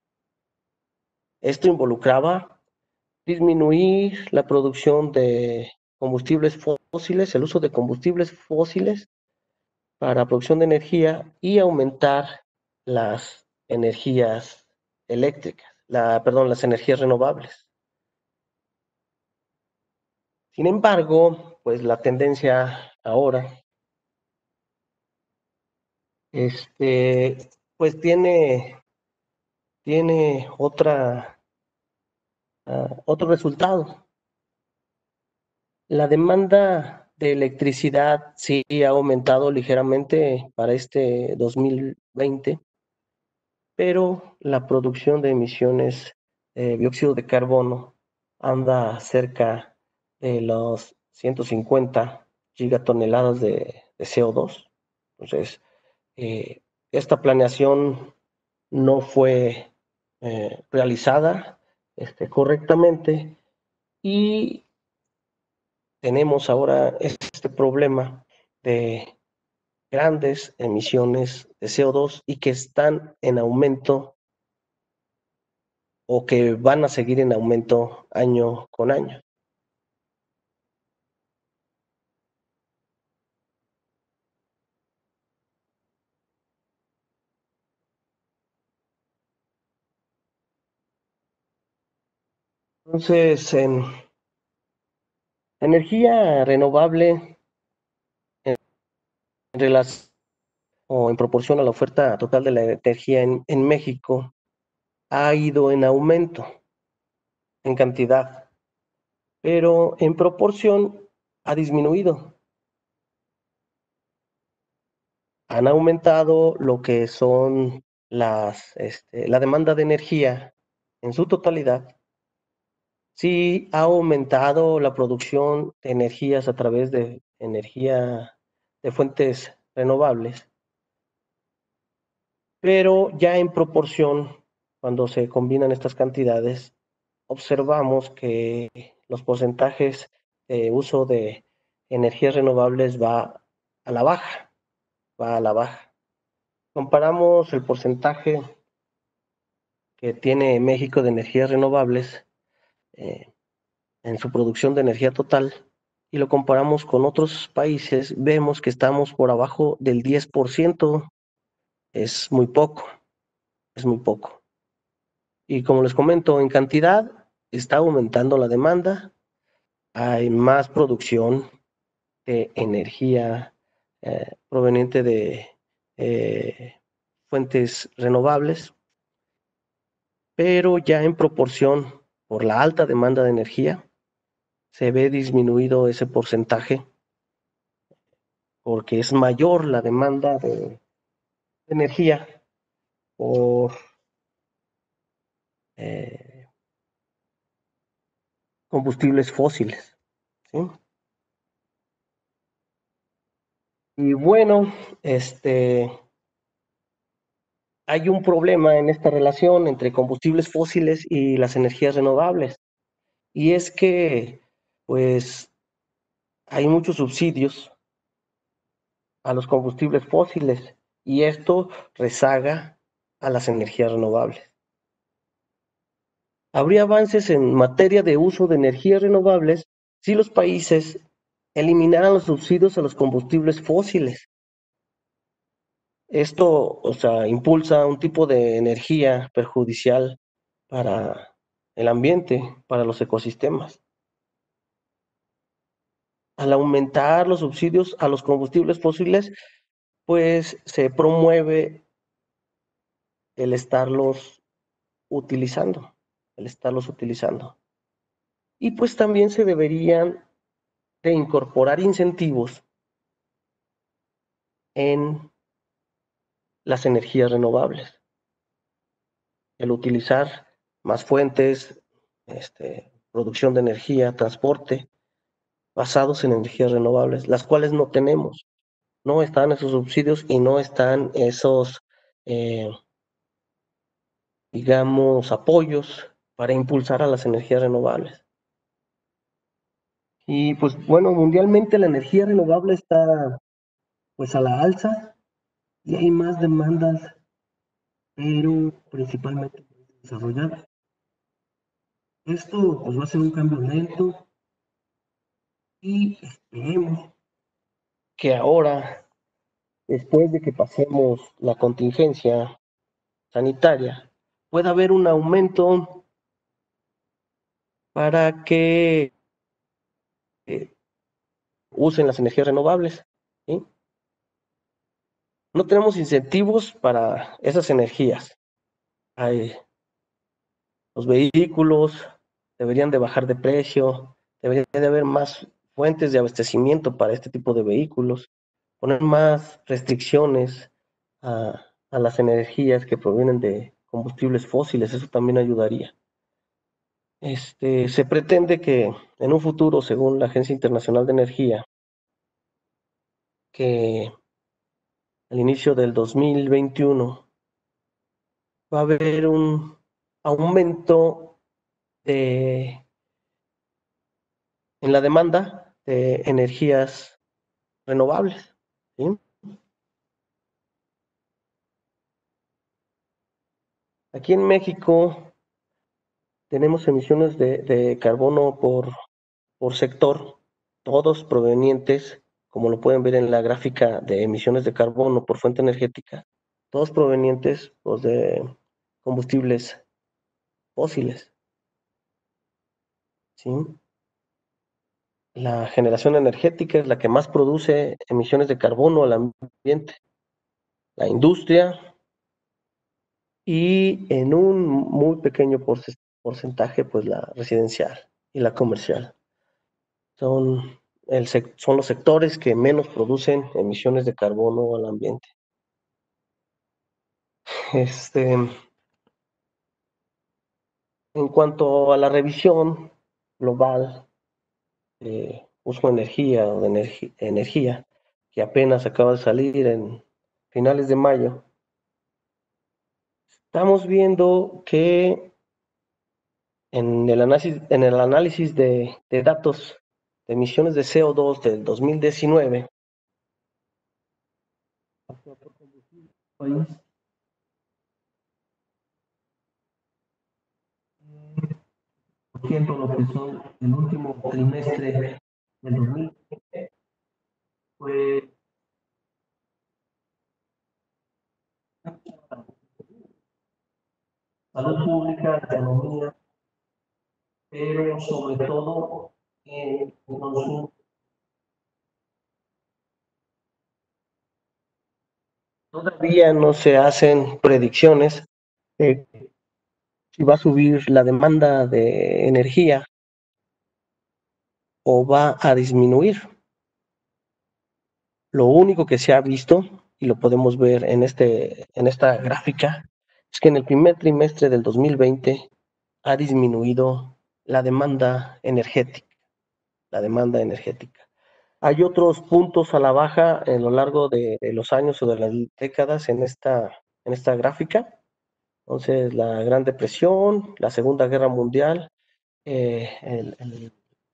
Esto involucraba disminuir la producción de combustibles fósiles, el uso de combustibles fósiles para producción de energía y aumentar las energías eléctricas, la, perdón, las energías renovables. Sin embargo, pues la tendencia ahora, este, pues tiene, tiene otra, uh, otro resultado. La demanda de electricidad sí ha aumentado ligeramente para este dos mil veinte, pero la producción de emisiones de dióxido de carbono anda cerca de los ciento cincuenta gigatoneladas de, de C O dos. Entonces, eh, esta planeación no fue eh, realizada este, correctamente y tenemos ahora este problema de grandes emisiones de C O dos y que están en aumento o que van a seguir en aumento año con año. Entonces, en energía renovable en relación o en proporción a la oferta total de la energía en, en México ha ido en aumento en cantidad, pero en proporción ha disminuido. Han aumentado lo que son las, este, la demanda de energía en su totalidad. Sí ha aumentado la producción de energías a través de energía de fuentes renovables, pero ya en proporción, cuando se combinan estas cantidades, observamos que los porcentajes de uso de energías renovables va a la baja, va a la baja. Comparamos el porcentaje que tiene México de energías renovables eh, en su producción de energía total y lo comparamos con otros países, vemos que estamos por abajo del diez por ciento. Es muy poco, es muy poco. Y como les comento, en cantidad está aumentando la demanda, hay más producción de energía eh, proveniente de eh, fuentes renovables, pero ya en proporción por la alta demanda de energía, se ve disminuido ese porcentaje porque es mayor la demanda de energía por eh, combustibles fósiles, ¿sí? Y bueno, este, hay un problema en esta relación entre combustibles fósiles y las energías renovables, y es que, pues, hay muchos subsidios a los combustibles fósiles, y esto rezaga a las energías renovables. Habría avances en materia de uso de energías renovables si los países eliminaran los subsidios a los combustibles fósiles. Esto, o sea, impulsa un tipo de energía perjudicial para el ambiente, para los ecosistemas. Al aumentar los subsidios a los combustibles fósiles, pues se promueve el estarlos utilizando, el estarlos utilizando. Y pues también se deberían de incorporar incentivos en las energías renovables. El utilizar más fuentes, este, producción de energía, transporte, basados en energías renovables, las cuales no tenemos. No están esos subsidios y no están esos, eh, digamos, apoyos para impulsar a las energías renovables. Y pues bueno, mundialmente la energía renovable está pues a la alza y hay más demandas, pero principalmente desarrolladas. Esto pues va a ser un cambio lento y esperemos que ahora, después de que pasemos la contingencia sanitaria, pueda haber un aumento para que eh, usen las energías renovables, ¿sí? No tenemos incentivos para esas energías. Hay, los vehículos deberían de bajar de precio, debería de haber más fuentes de abastecimiento para este tipo de vehículos, poner más restricciones a, a las energías que provienen de combustibles fósiles, eso también ayudaría. Este, se pretende que en un futuro, según la Agencia Internacional de Energía, que al inicio del dos mil veintiuno va a haber un aumento de, en la demanda de energías renovables, ¿sí? Aquí en México tenemos emisiones de, de carbono por, por sector, todos provenientes, como lo pueden ver en la gráfica de emisiones de carbono por fuente energética, todos provenientes pues, de combustibles fósiles, ¿sí? La generación energética es la que más produce emisiones de carbono al ambiente, la industria y en un muy pequeño porcentaje pues la residencial y la comercial. Son, el, son los sectores que menos producen emisiones de carbono al ambiente. Este, en cuanto a la revisión global de uso de energía o de energi energía, que apenas acaba de salir en finales de mayo, estamos viendo que en el análisis, en el análisis de, de datos de emisiones de C O dos del dos mil diecinueve, por ciento lo que son el último trimestre del dos mil veinte fue salud pública, economía, pero sobre todo en consumo. Todavía no se hacen predicciones de si va a subir la demanda de energía o va a disminuir. Lo único que se ha visto, y lo podemos ver en, este, en esta gráfica, es que en el primer trimestre del dos mil veinte ha disminuido la demanda energética. La demanda energética. Hay otros puntos a la baja en lo largo de, de los años o de las décadas en esta, en esta gráfica. Entonces, la Gran Depresión, la Segunda Guerra Mundial, eh, el, el,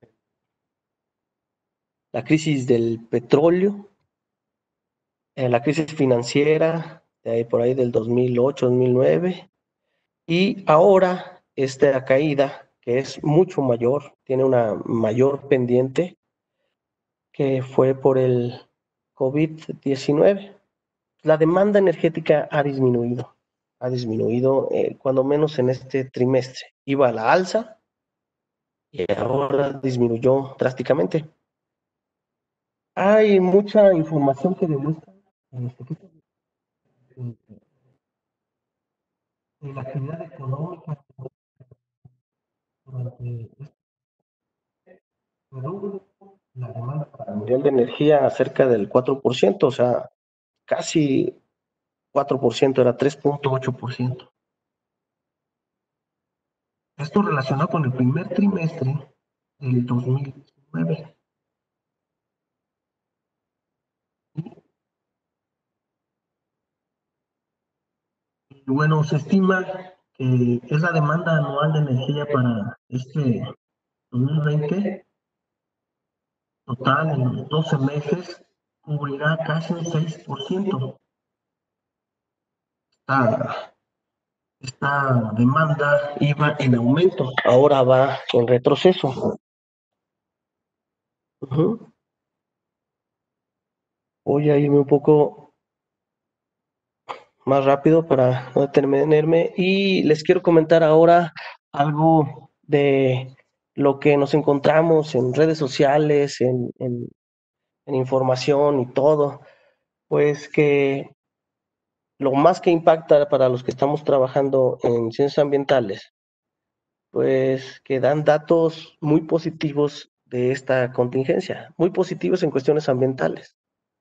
la crisis del petróleo, eh, la crisis financiera, de ahí por ahí del dos mil ocho, dos mil nueve, y ahora esta caída, que es mucho mayor, tiene una mayor pendiente, que fue por el COVID diecinueve. La demanda energética ha disminuido, ha disminuido eh, cuando menos en este trimestre. Iba a la alza y ahora disminuyó drásticamente. Hay mucha información que demuestra que la actividad económica durante la demanda mundial de energía cerca del cuatro por ciento, o sea, casi cuatro por ciento, era tres punto ocho por ciento. Esto relacionado con el primer trimestre del dos mil diecinueve. Y bueno, se estima que es la demanda anual de energía para este dos mil veinte, total en doce meses, cubrirá casi un seis por ciento. Esta, esta demanda iba en aumento, ahora va en retroceso. Uh-huh. Voy a irme un poco más rápido para no detenerme y les quiero comentar ahora algo de lo que nos encontramos en redes sociales, en, en, en información y todo, pues que lo más que impacta para los que estamos trabajando en ciencias ambientales, pues que dan datos muy positivos de esta contingencia, muy positivos en cuestiones ambientales.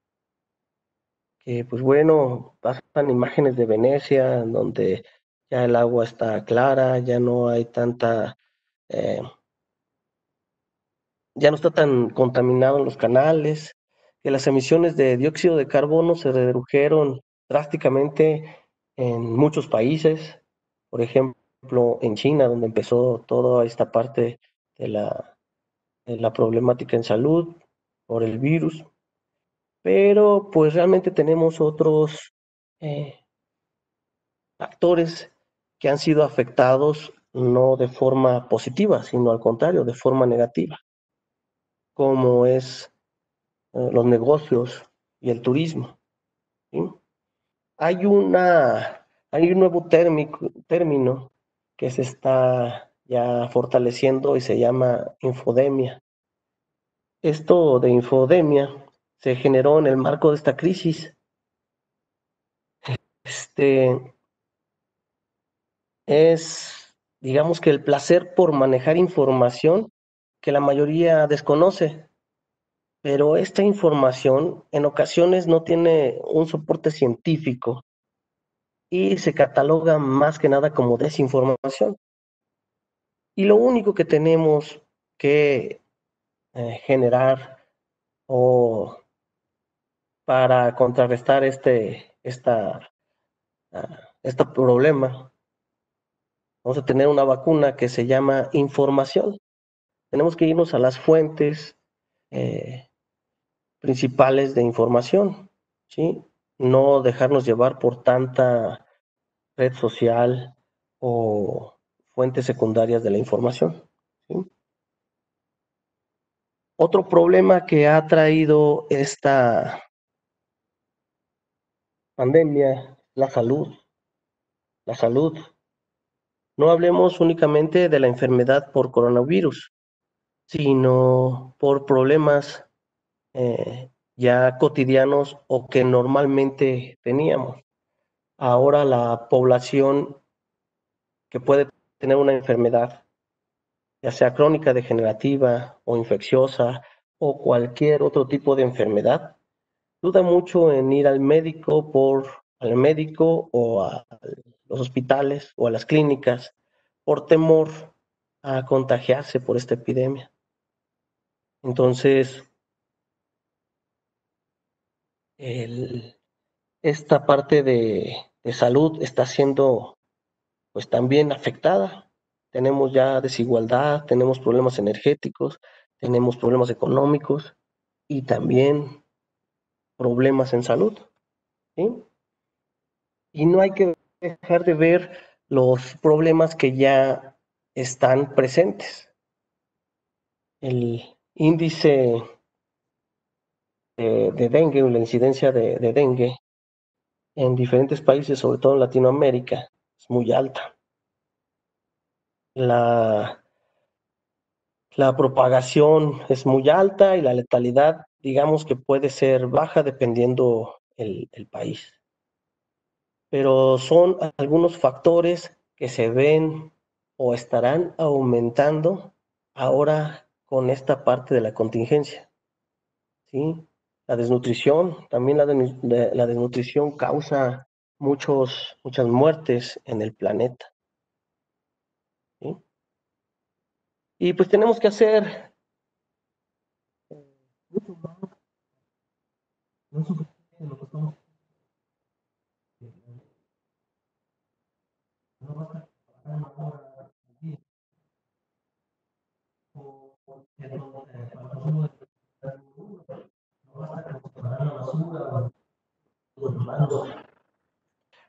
Que pues bueno, pasan imágenes de Venecia, donde ya el agua está clara, ya no hay tanta, eh, ya no está tan contaminado en los canales, que las emisiones de dióxido de carbono se redujeron drásticamente en muchos países, por ejemplo en China, donde empezó toda esta parte de la, de la problemática en salud por el virus, pero pues realmente tenemos otros eh, actores que han sido afectados no de forma positiva, sino al contrario, de forma negativa, como es eh, los negocios y el turismo. ¿Sí? Hay, una, hay un nuevo térmico, término que se está ya fortaleciendo y se llama infodemia. Esto de infodemia se generó en el marco de esta crisis. Este es, digamos que el placer por manejar información que la mayoría desconoce, pero esta información en ocasiones no tiene un soporte científico y se cataloga más que nada como desinformación. Y lo único que tenemos que eh, generar o para contrarrestar este, esta, uh, este problema, vamos a tener una vacuna que se llama información. Tenemos que irnos a las fuentes eh, principales de información, ¿sí? No dejarnos llevar por tanta red social o fuentes secundarias de la información, ¿sí? Otro problema que ha traído esta pandemia, la salud. La salud. No hablemos únicamente de la enfermedad por coronavirus, sino por problemas eh, ya cotidianos o que normalmente teníamos. Ahora la población que puede tener una enfermedad, ya sea crónica, degenerativa o infecciosa o cualquier otro tipo de enfermedad, duda mucho en ir al médico por al médico o a los hospitales o a las clínicas por temor a contagiarse por esta epidemia. Entonces, el, esta parte de, de salud está siendo pues también afectada. Tenemos ya desigualdad, tenemos problemas energéticos, tenemos problemas económicos y también problemas en salud, ¿sí? Y no hay que dejar de ver los problemas que ya están presentes. El índice de, de dengue o la incidencia de, de dengue en diferentes países, sobre todo en Latinoamérica, es muy alta. La, la propagación es muy alta y la letalidad, digamos que puede ser baja dependiendo el, el país. Pero son algunos factores que se ven o estarán aumentando ahora con esta parte de la contingencia, ¿sí? La desnutrición, también la, de, la desnutrición causa muchos, muchas muertes en el planeta, ¿sí? Y pues tenemos que hacer mucho más, no es suficiente lo que estamos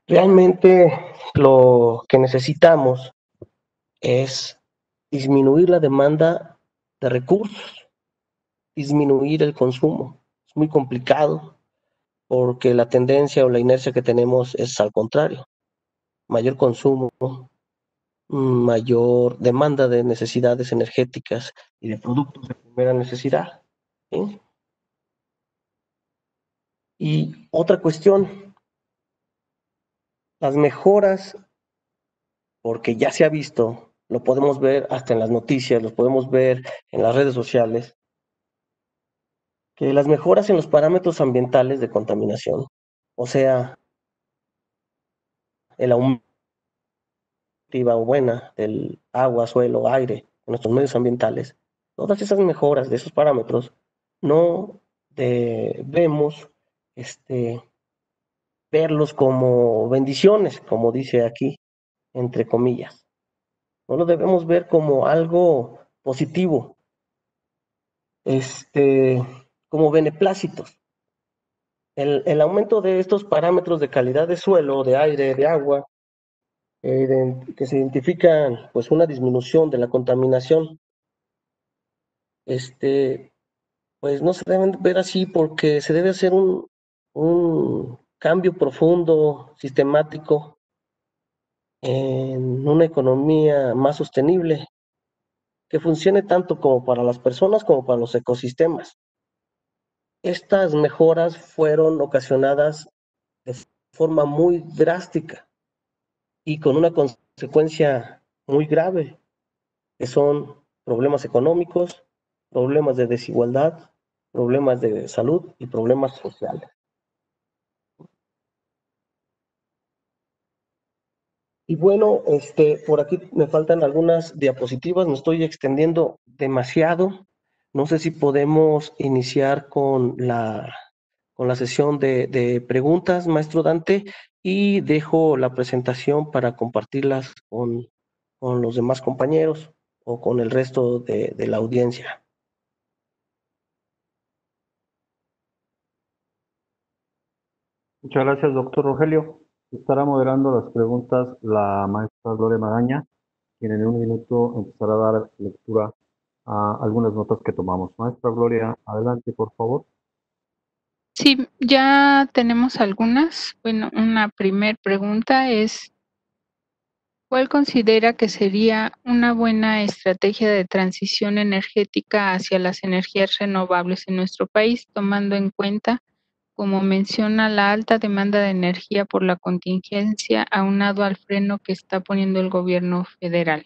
realmente lo que necesitamos es disminuir la demanda de recursos, disminuir el consumo. Es muy complicado porque la tendencia o la inercia que tenemos es al contrario: mayor consumo, mayor demanda de necesidades energéticas y de productos de primera necesidad, ¿sí? Y otra cuestión, las mejoras, porque ya se ha visto, lo podemos ver hasta en las noticias, lo podemos ver en las redes sociales, que las mejoras en los parámetros ambientales de contaminación, o sea, el aumento o buena del agua, suelo, aire, en nuestros medios ambientales, todas esas mejoras de esos parámetros no debemos este, verlos como bendiciones, como dice aquí, entre comillas. No lo debemos ver como algo positivo, este, como beneplácitos. El, el aumento de estos parámetros de calidad de suelo, de aire, de agua, eh, de, que se identifican pues una disminución de la contaminación, este, pues no se deben ver así, porque se debe hacer un, un cambio profundo, sistemático, en una economía más sostenible, que funcione tanto como para las personas como para los ecosistemas. Estas mejoras fueron ocasionadas de forma muy drástica y con una consecuencia muy grave, que son problemas económicos, problemas de desigualdad, problemas de salud y problemas sociales. Y bueno, este, por aquí me faltan algunas diapositivas, me estoy extendiendo demasiado. No sé si podemos iniciar con la, con la sesión de, de preguntas, maestro Dante, y dejo la presentación para compartirlas con, con los demás compañeros o con el resto de, de la audiencia. Muchas gracias, doctor Rogelio. Estará moderando las preguntas la maestra Gloria Magaña, quien en un minuto empezará a dar lectura a algunas notas que tomamos. Maestra Gloria, adelante, por favor. Sí, ya tenemos algunas. Bueno, una primer pregunta es, ¿cuál considera que sería una buena estrategia de transición energética hacia las energías renovables en nuestro país, tomando en cuenta, como menciona, la alta demanda de energía por la contingencia, aunado al freno que está poniendo el gobierno federal?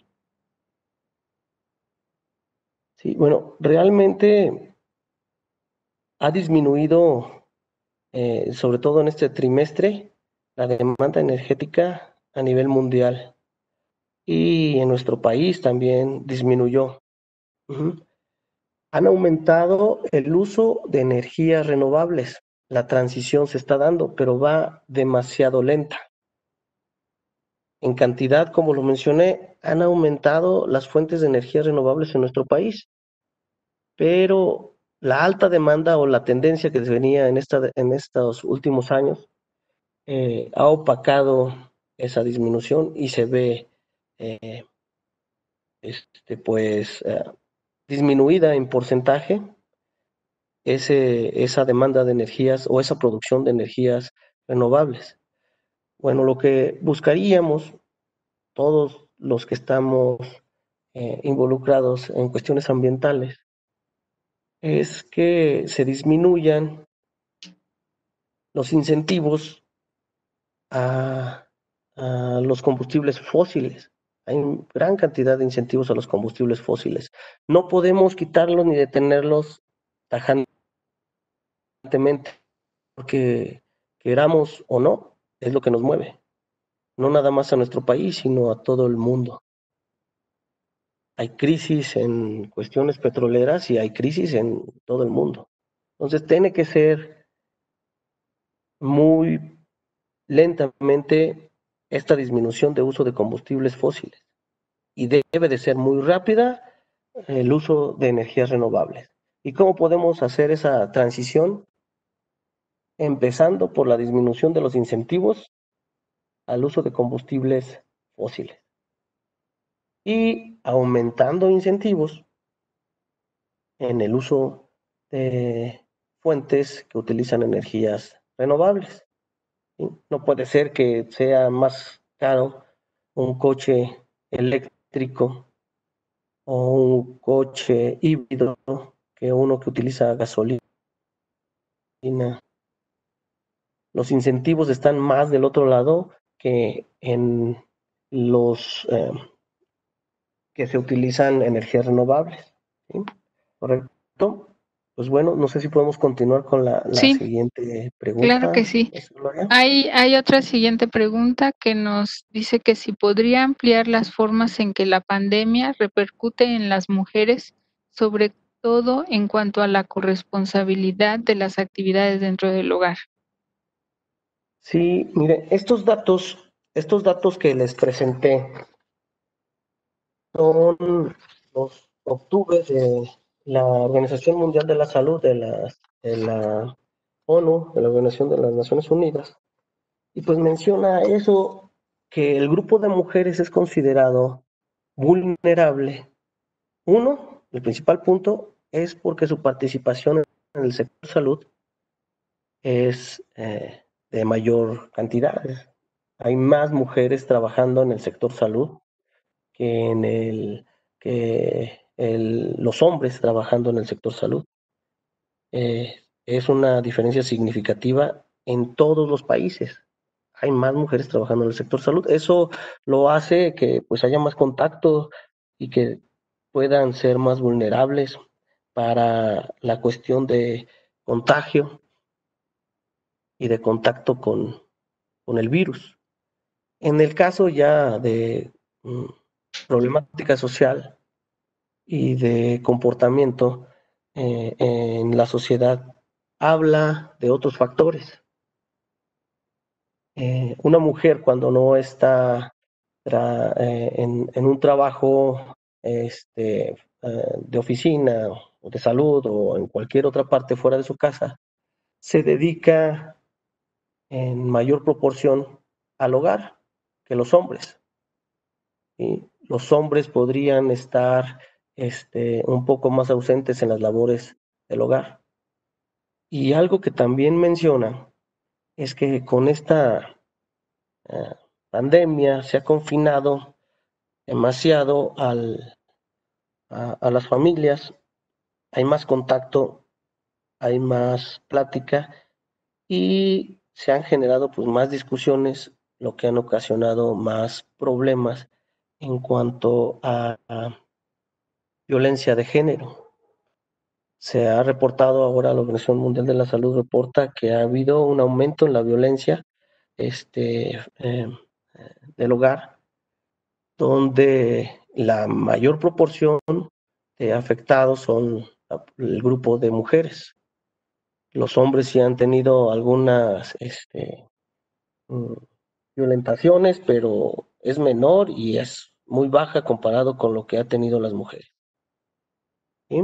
Sí, bueno, realmente ha disminuido, eh, sobre todo en este trimestre, la demanda energética a nivel mundial, y en nuestro país también disminuyó. Uh-huh. Han aumentado el uso de energías renovables. La transición se está dando, pero va demasiado lenta. En cantidad, como lo mencioné, han aumentado las fuentes de energías renovables en nuestro país, pero la alta demanda o la tendencia que venía en, esta, en estos últimos años eh, ha opacado esa disminución y se ve eh, este, pues, eh, disminuida en porcentaje ese, esa demanda de energías o esa producción de energías renovables. Bueno, lo que buscaríamos todos los que estamos eh, involucrados en cuestiones ambientales es que se disminuyan los incentivos a, a los combustibles fósiles. Hay gran cantidad de incentivos a los combustibles fósiles. No podemos quitarlos ni detenerlos tajantemente, porque queramos o no, es lo que nos mueve. No nada más a nuestro país, sino a todo el mundo. Hay crisis en cuestiones petroleras y hay crisis en todo el mundo. Entonces tiene que ser muy lentamente esta disminución de uso de combustibles fósiles, y debe de ser muy rápida el uso de energías renovables. ¿Y cómo podemos hacer esa transición? Empezando por la disminución de los incentivos al uso de combustibles fósiles y aumentando incentivos en el uso de fuentes que utilizan energías renovables. ¿Sí? No puede ser que sea más caro un coche eléctrico o un coche híbrido que uno que utiliza gasolina. Los incentivos están más del otro lado que en los eh, que se utilizan energías renovables. ¿Sí? ¿Correcto? Pues bueno, no sé si podemos continuar con la, la Sí, siguiente claro que pregunta. sí. Gloria. Hay, hay otra siguiente pregunta que nos dice que si podría ampliar las formas en que la pandemia repercute en las mujeres, sobre todo en cuanto a la corresponsabilidad de las actividades dentro del hogar. Sí, mire, estos datos, estos datos que les presenté son los obtuve de la Organización Mundial de la Salud, de la, de la ONU, de la Organización de las Naciones Unidas, y pues menciona eso, que el grupo de mujeres es considerado vulnerable. Uno, el principal punto es porque su participación en el sector salud es eh, de mayor cantidad. Hay más mujeres trabajando en el sector salud que en el que el, los hombres trabajando en el sector salud. Eh, es una diferencia significativa en todos los países. Hay más mujeres trabajando en el sector salud. Eso lo hace que pues haya más contacto y que puedan ser más vulnerables para la cuestión de contagio y de contacto con, con el virus. En el caso ya de mm, problemática social y de comportamiento eh, en la sociedad, habla de otros factores. Eh, una mujer cuando no está tra eh, en, en, un trabajo este, eh, de oficina o de salud o en cualquier otra parte fuera de su casa, se dedica en mayor proporción al hogar que los hombres. ¿Sí? Los hombres podrían estar este, un poco más ausentes en las labores del hogar. Y algo que también menciona es que con esta uh, pandemia se ha confinado demasiado al, a, a las familias, hay más contacto, hay más plática y se han generado pues más discusiones, lo que han ocasionado más problemas en cuanto a, a violencia de género. Se ha reportado ahora, la Organización Mundial de la Salud reporta que ha habido un aumento en la violencia este, eh, del hogar, donde la mayor proporción de afectados son el grupo de mujeres. Los hombres sí han tenido algunas este, violentaciones, pero es menor y es muy baja comparado con lo que ha tenido las mujeres. ¿Sí?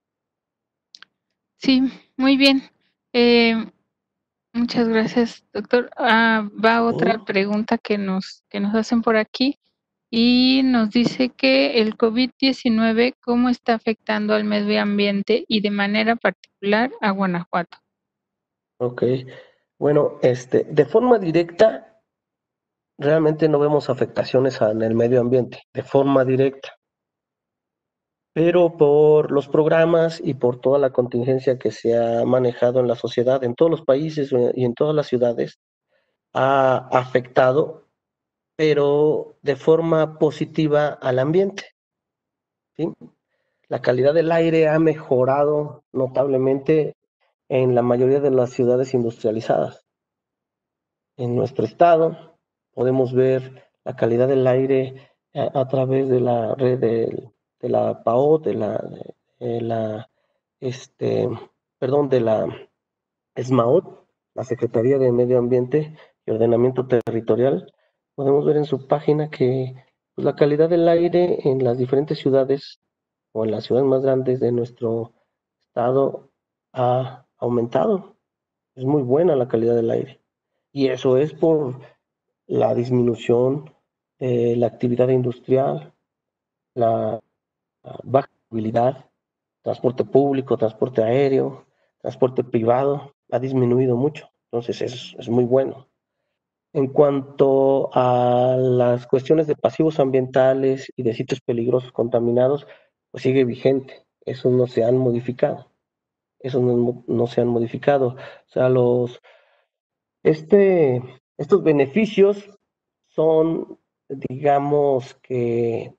Sí, muy bien. Eh, muchas gracias, doctor. Ah, va otra ¿Sí? pregunta que nos, que nos hacen por aquí y nos dice que el COVID diecinueve, ¿cómo está afectando al medio ambiente y de manera particular a Guanajuato? Ok. Bueno, este, de forma directa, realmente no vemos afectaciones en el medio ambiente, de forma directa. Pero por los programas y por toda la contingencia que se ha manejado en la sociedad, en todos los países y en todas las ciudades, ha afectado, pero de forma positiva al ambiente. ¿Sí? La calidad del aire ha mejorado notablemente en la mayoría de las ciudades industrializadas. En nuestro estado podemos ver la calidad del aire a, a través de la red de, de la P A O, de la, de la este, perdón, de la SMAOT, la Secretaría de Medio Ambiente y Ordenamiento Territorial. Podemos ver en su página que pues, la calidad del aire en las diferentes ciudades o en las ciudades más grandes de nuestro estado ha aumentado. Es muy buena la calidad del aire. Y eso es por la disminución de la actividad industrial, la baja movilidad, transporte público, transporte aéreo, transporte privado, ha disminuido mucho. Entonces es, es muy bueno. En cuanto a las cuestiones de pasivos ambientales y de sitios peligrosos contaminados, pues sigue vigente. Esos no se han modificado. Esos no, no se han modificado. O sea, los, este, estos beneficios son, digamos que,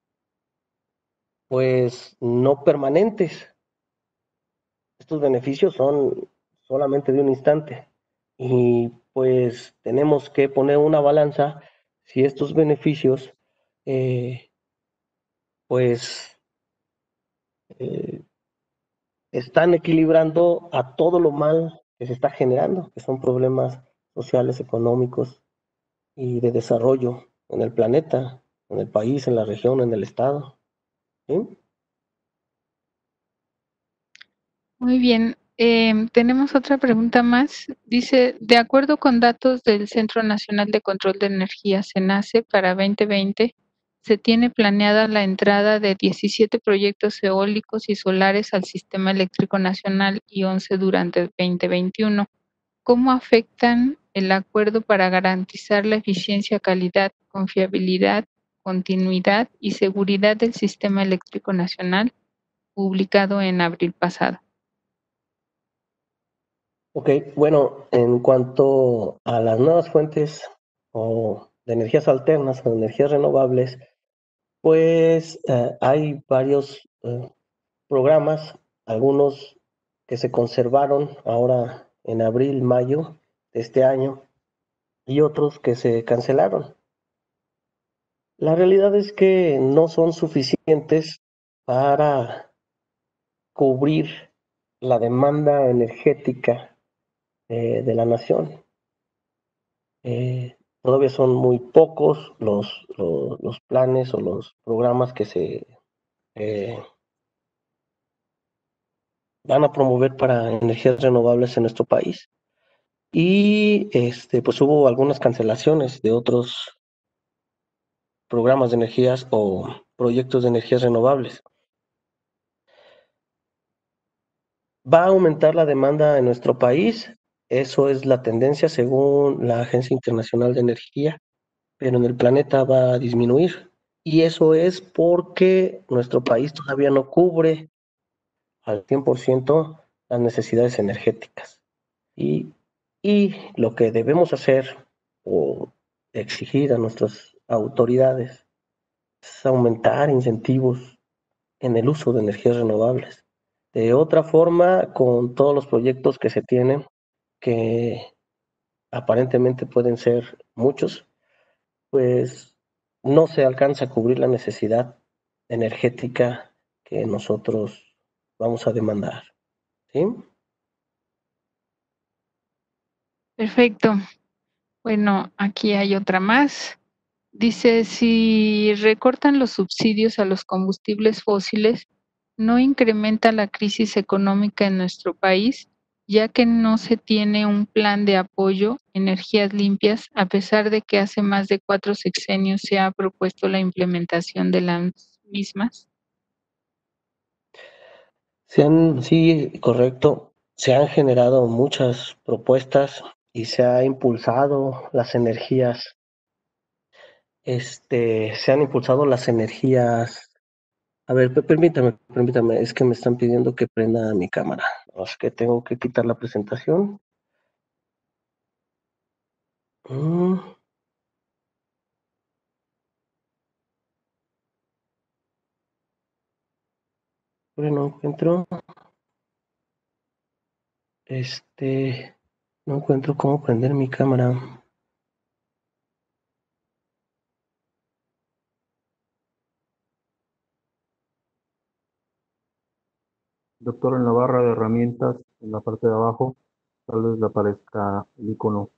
pues, no permanentes. Estos beneficios son solamente de un instante. Y pues tenemos que poner una balanza si estos beneficios eh, pues eh, están equilibrando a todo lo mal que se está generando, que son problemas sociales, económicos y de desarrollo en el planeta, en el país, en la región, en el estado. ¿Sí? Muy bien. Eh, tenemos otra pregunta más. Dice, de acuerdo con datos del Centro Nacional de Control de Energía, CENACE, para veinte veinte, se tiene planeada la entrada de diecisiete proyectos eólicos y solares al Sistema Eléctrico Nacional y once durante el veinte veintiuno. ¿Cómo afectan el acuerdo para garantizar la eficiencia, calidad, confiabilidad, continuidad y seguridad del Sistema Eléctrico Nacional, publicado en abril pasado? Ok, bueno, en cuanto a las nuevas fuentes o de energías alternas o energías renovables, pues eh, hay varios eh, programas, algunos que se conservaron ahora en abril, mayo de este año y otros que se cancelaron. La realidad es que no son suficientes para cubrir la demanda energética eh, de la nación. Eh, todavía son muy pocos los, los, los, planes o los programas que se eh, van a promover para energías renovables en nuestro país. Y este, pues hubo algunas cancelaciones de otros programas de energías o proyectos de energías renovables. Va a aumentar la demanda en nuestro país, eso es la tendencia según la Agencia Internacional de Energía, pero en el planeta va a disminuir. Y eso es porque nuestro país todavía no cubre al cien por ciento las necesidades energéticas. Y, y lo que debemos hacer o exigir a nuestras autoridades es aumentar incentivos en el uso de energías renovables. De otra forma, con todos los proyectos que se tienen, que aparentemente pueden ser muchos, pues no se alcanza a cubrir la necesidad energética que nosotros vamos a demandar. ¿Sí? Perfecto. Bueno, aquí hay otra más. Dice, si recortan los subsidios a los combustibles fósiles, ¿no incrementa la crisis económica en nuestro país, ya que no se tiene un plan de apoyo a energías limpias, a pesar de que hace más de cuatro sexenios se ha propuesto la implementación de las mismas? Se han, sí, correcto. Se han generado muchas propuestas y se ha impulsado las energías, este, se han impulsado las energías. A ver, permítame, permítame, es que me están pidiendo que prenda mi cámara. Es que tengo que quitar la presentación. Mm. Bueno, no encuentro. Este, no encuentro cómo prender mi cámara. Doctor, en la barra de herramientas, en la parte de abajo, tal vez le aparezca el icono.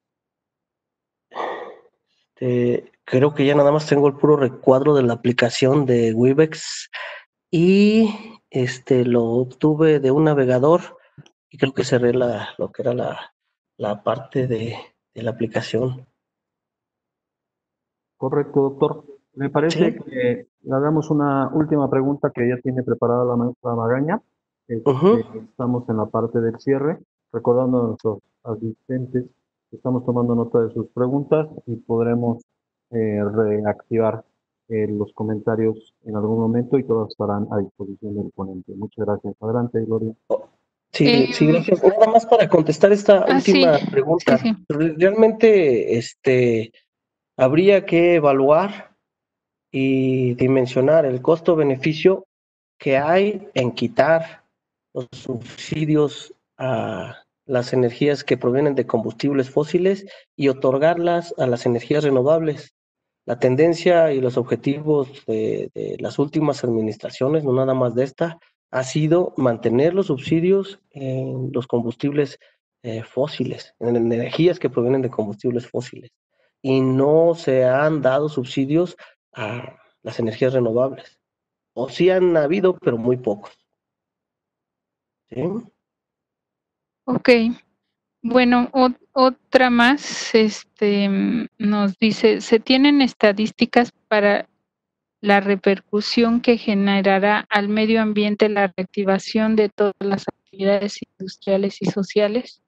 Este, creo que ya nada más tengo el puro recuadro de la aplicación de Webex y este lo obtuve de un navegador y creo que cerré la, lo que era la, la parte de, de la aplicación. Correcto, doctor. Me parece Sí. que le hagamos una última pregunta que ya tiene preparada la maestra Magaña. Este, Ujú. Estamos en la parte del cierre, recordando a nuestros asistentes que estamos tomando nota de sus preguntas y podremos eh, reactivar eh, los comentarios en algún momento y todos estarán a disposición del ponente. Muchas gracias. Adelante, Gloria. Sí, sí, Em, gracias. Nada más para contestar esta ah, sí, última sí, pregunta. sí. Realmente, este, habría que evaluar y dimensionar el costo-beneficio que hay en quitar los subsidios a las energías que provienen de combustibles fósiles y otorgarlas a las energías renovables. La tendencia y los objetivos de, de las últimas administraciones, no nada más de esta, ha sido mantener los subsidios en los combustibles eh, fósiles, en energías que provienen de combustibles fósiles, y no se han dado subsidios a las energías renovables. O sí han habido, pero muy pocos. ¿Sí? Ok. Bueno, o- otra más, este, mm, nos dice, ¿se tienen estadísticas para la repercusión que generará al medio ambiente la reactivación de todas las actividades industriales y sociales?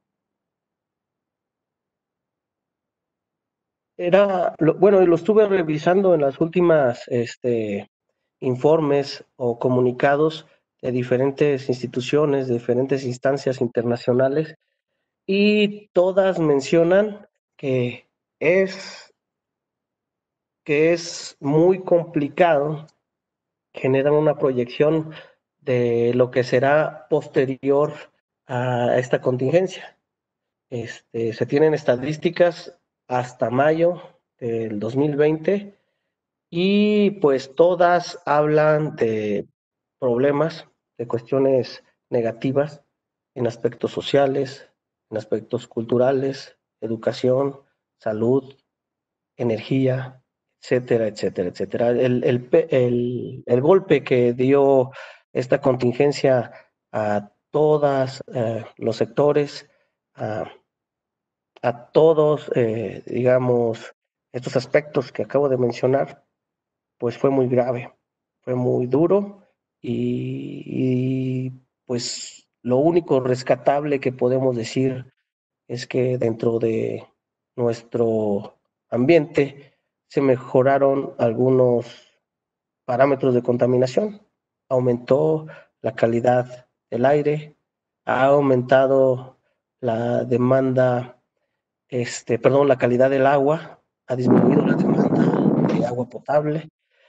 Era, lo, bueno, lo estuve revisando en las últimas este, informes o comunicados de diferentes instituciones, de diferentes instancias internacionales, y todas mencionan que es, que es muy complicado generar una proyección de lo que será posterior a esta contingencia. Este, se tienen estadísticas hasta mayo del dos mil veinte y pues todas hablan de problemas, de cuestiones negativas en aspectos sociales, en aspectos culturales, educación, salud, energía, etcétera, etcétera, etcétera. El, el, el, el golpe que dio esta contingencia a todos eh, los sectores, a, a todos, eh, digamos, estos aspectos que acabo de mencionar, pues fue muy grave, fue muy duro y, y pues lo único rescatable que podemos decir es que dentro de nuestro ambiente se mejoraron algunos parámetros de contaminación, aumentó la calidad del aire, ha aumentado la demanda, este, perdón, la calidad del agua, ha disminuido la demanda de agua potable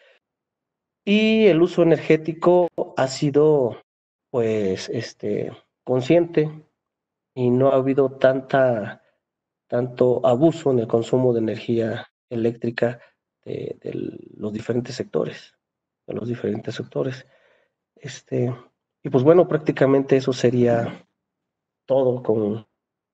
y el uso energético ha sido, pues, este, consciente y no ha habido tanta tanto abuso en el consumo de energía eléctrica de, de los diferentes sectores, de los diferentes sectores. Este, y pues bueno, prácticamente eso sería todo con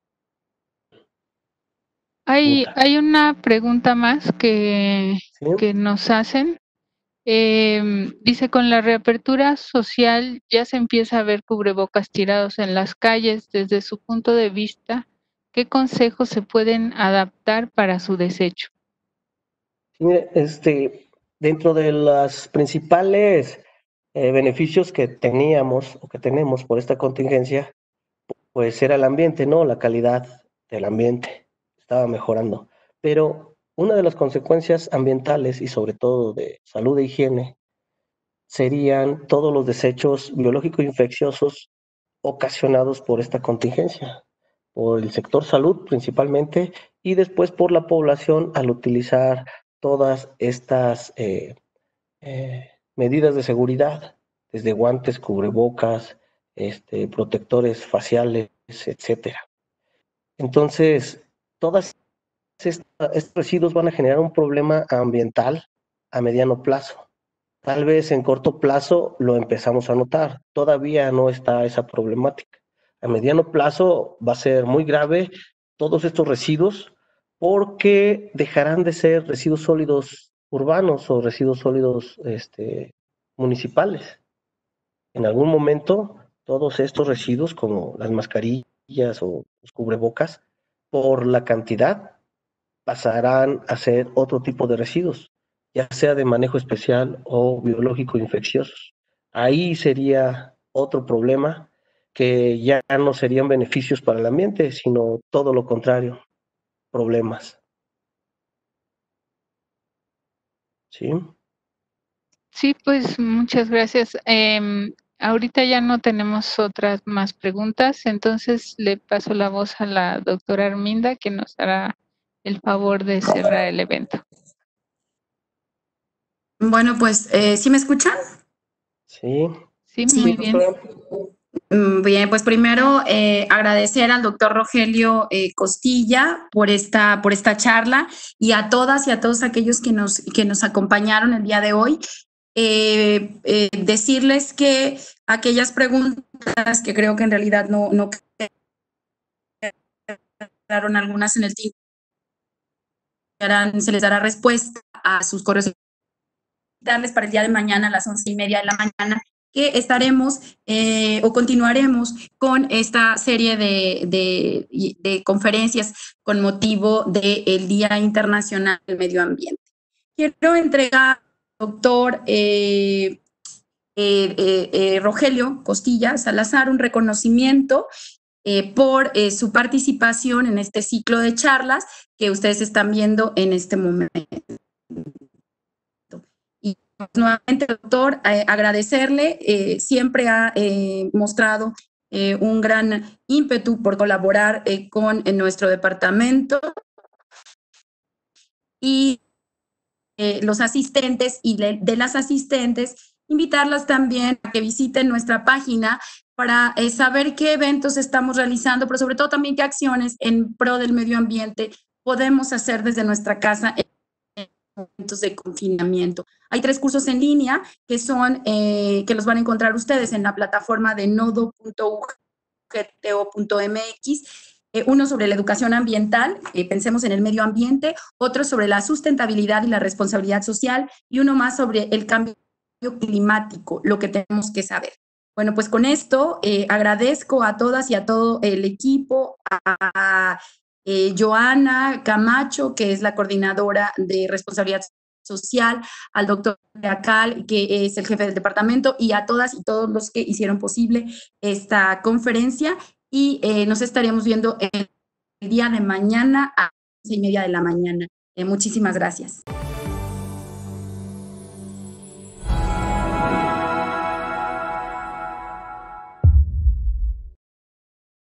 Hay, pregunta. hay una pregunta más que, ¿Sí? que nos hacen. Eh, dice, con la reapertura social ya se empieza a ver cubrebocas tirados en las calles. Desde su punto de vista, ¿qué consejos se pueden adaptar para su desecho? Sí, este, dentro de los principales eh, beneficios que teníamos o que tenemos por esta contingencia, pues era el ambiente, ¿no? La calidad del ambiente estaba mejorando. Pero una de las consecuencias ambientales y sobre todo de salud e higiene serían todos los desechos biológicos infecciosos ocasionados por esta contingencia, por el sector salud principalmente y después por la población al utilizar todas estas eh, eh, medidas de seguridad, desde guantes, cubrebocas, este, protectores faciales, etcétera. Entonces, todos estos residuos van a generar un problema ambiental a mediano plazo. Tal vez en corto plazo lo empezamos a notar, todavía no está esa problemática. A mediano plazo va a ser muy grave todos estos residuos porque dejarán de ser residuos sólidos urbanos o residuos sólidos este, municipales. En algún momento, todos estos residuos, como las mascarillas o los cubrebocas, por la cantidad, pasarán a ser otro tipo de residuos, ya sea de manejo especial o biológico infecciosos. Ahí sería otro problema, que ya no serían beneficios para el ambiente, sino todo lo contrario, problemas. ¿Sí? Sí, pues muchas gracias. Eh, ahorita ya no tenemos otras más preguntas, entonces le paso la voz a la doctora Arminda, que nos hará el favor de cerrar el evento. Bueno, pues, eh, ¿sí me escuchan? Sí. Sí, muy bien. Bien, pues primero eh, agradecer al doctor Rogelio eh, Costilla por esta, por esta charla, y a todas y a todos aquellos que nos, que nos acompañaron el día de hoy. Eh, eh, decirles que aquellas preguntas que creo que en realidad no, no quedaron algunas en el tiempo, se les dará respuesta a sus correos, darles para el día de mañana a las once y media de la mañana, que estaremos eh, o continuaremos con esta serie de, de, de conferencias con motivo del Día Internacional del Medio Ambiente. Quiero entregar al doctor eh, eh, eh, eh, Rogelio Costilla Salazar un reconocimiento eh, por eh, su participación en este ciclo de charlas que ustedes están viendo en este momento. Y nuevamente, doctor, eh, agradecerle, eh, siempre ha eh, mostrado eh, un gran ímpetu por colaborar eh, con en nuestro departamento, y eh, los asistentes y de, de las asistentes, invitarlas también a que visiten nuestra página para eh, saber qué eventos estamos realizando, pero sobre todo también qué acciones en pro del medio ambiente podemos hacer desde nuestra casa en momentos de confinamiento. Hay tres cursos en línea que son, eh, que los van a encontrar ustedes en la plataforma de nodo punto u g t o punto m x. Eh, uno sobre la educación ambiental, eh, pensemos en el medio ambiente, otro sobre la sustentabilidad y la responsabilidad social, y uno más sobre el cambio climático, lo que tenemos que saber. Bueno, pues con esto eh, agradezco a todas y a todo el equipo, a, a eh, Joana Camacho, que es la coordinadora de responsabilidad social, al doctor Acal, que es el jefe del departamento, y a todas y todos los que hicieron posible esta conferencia, y eh, nos estaremos viendo el, el día de mañana a las once y media de la mañana. Eh, muchísimas gracias.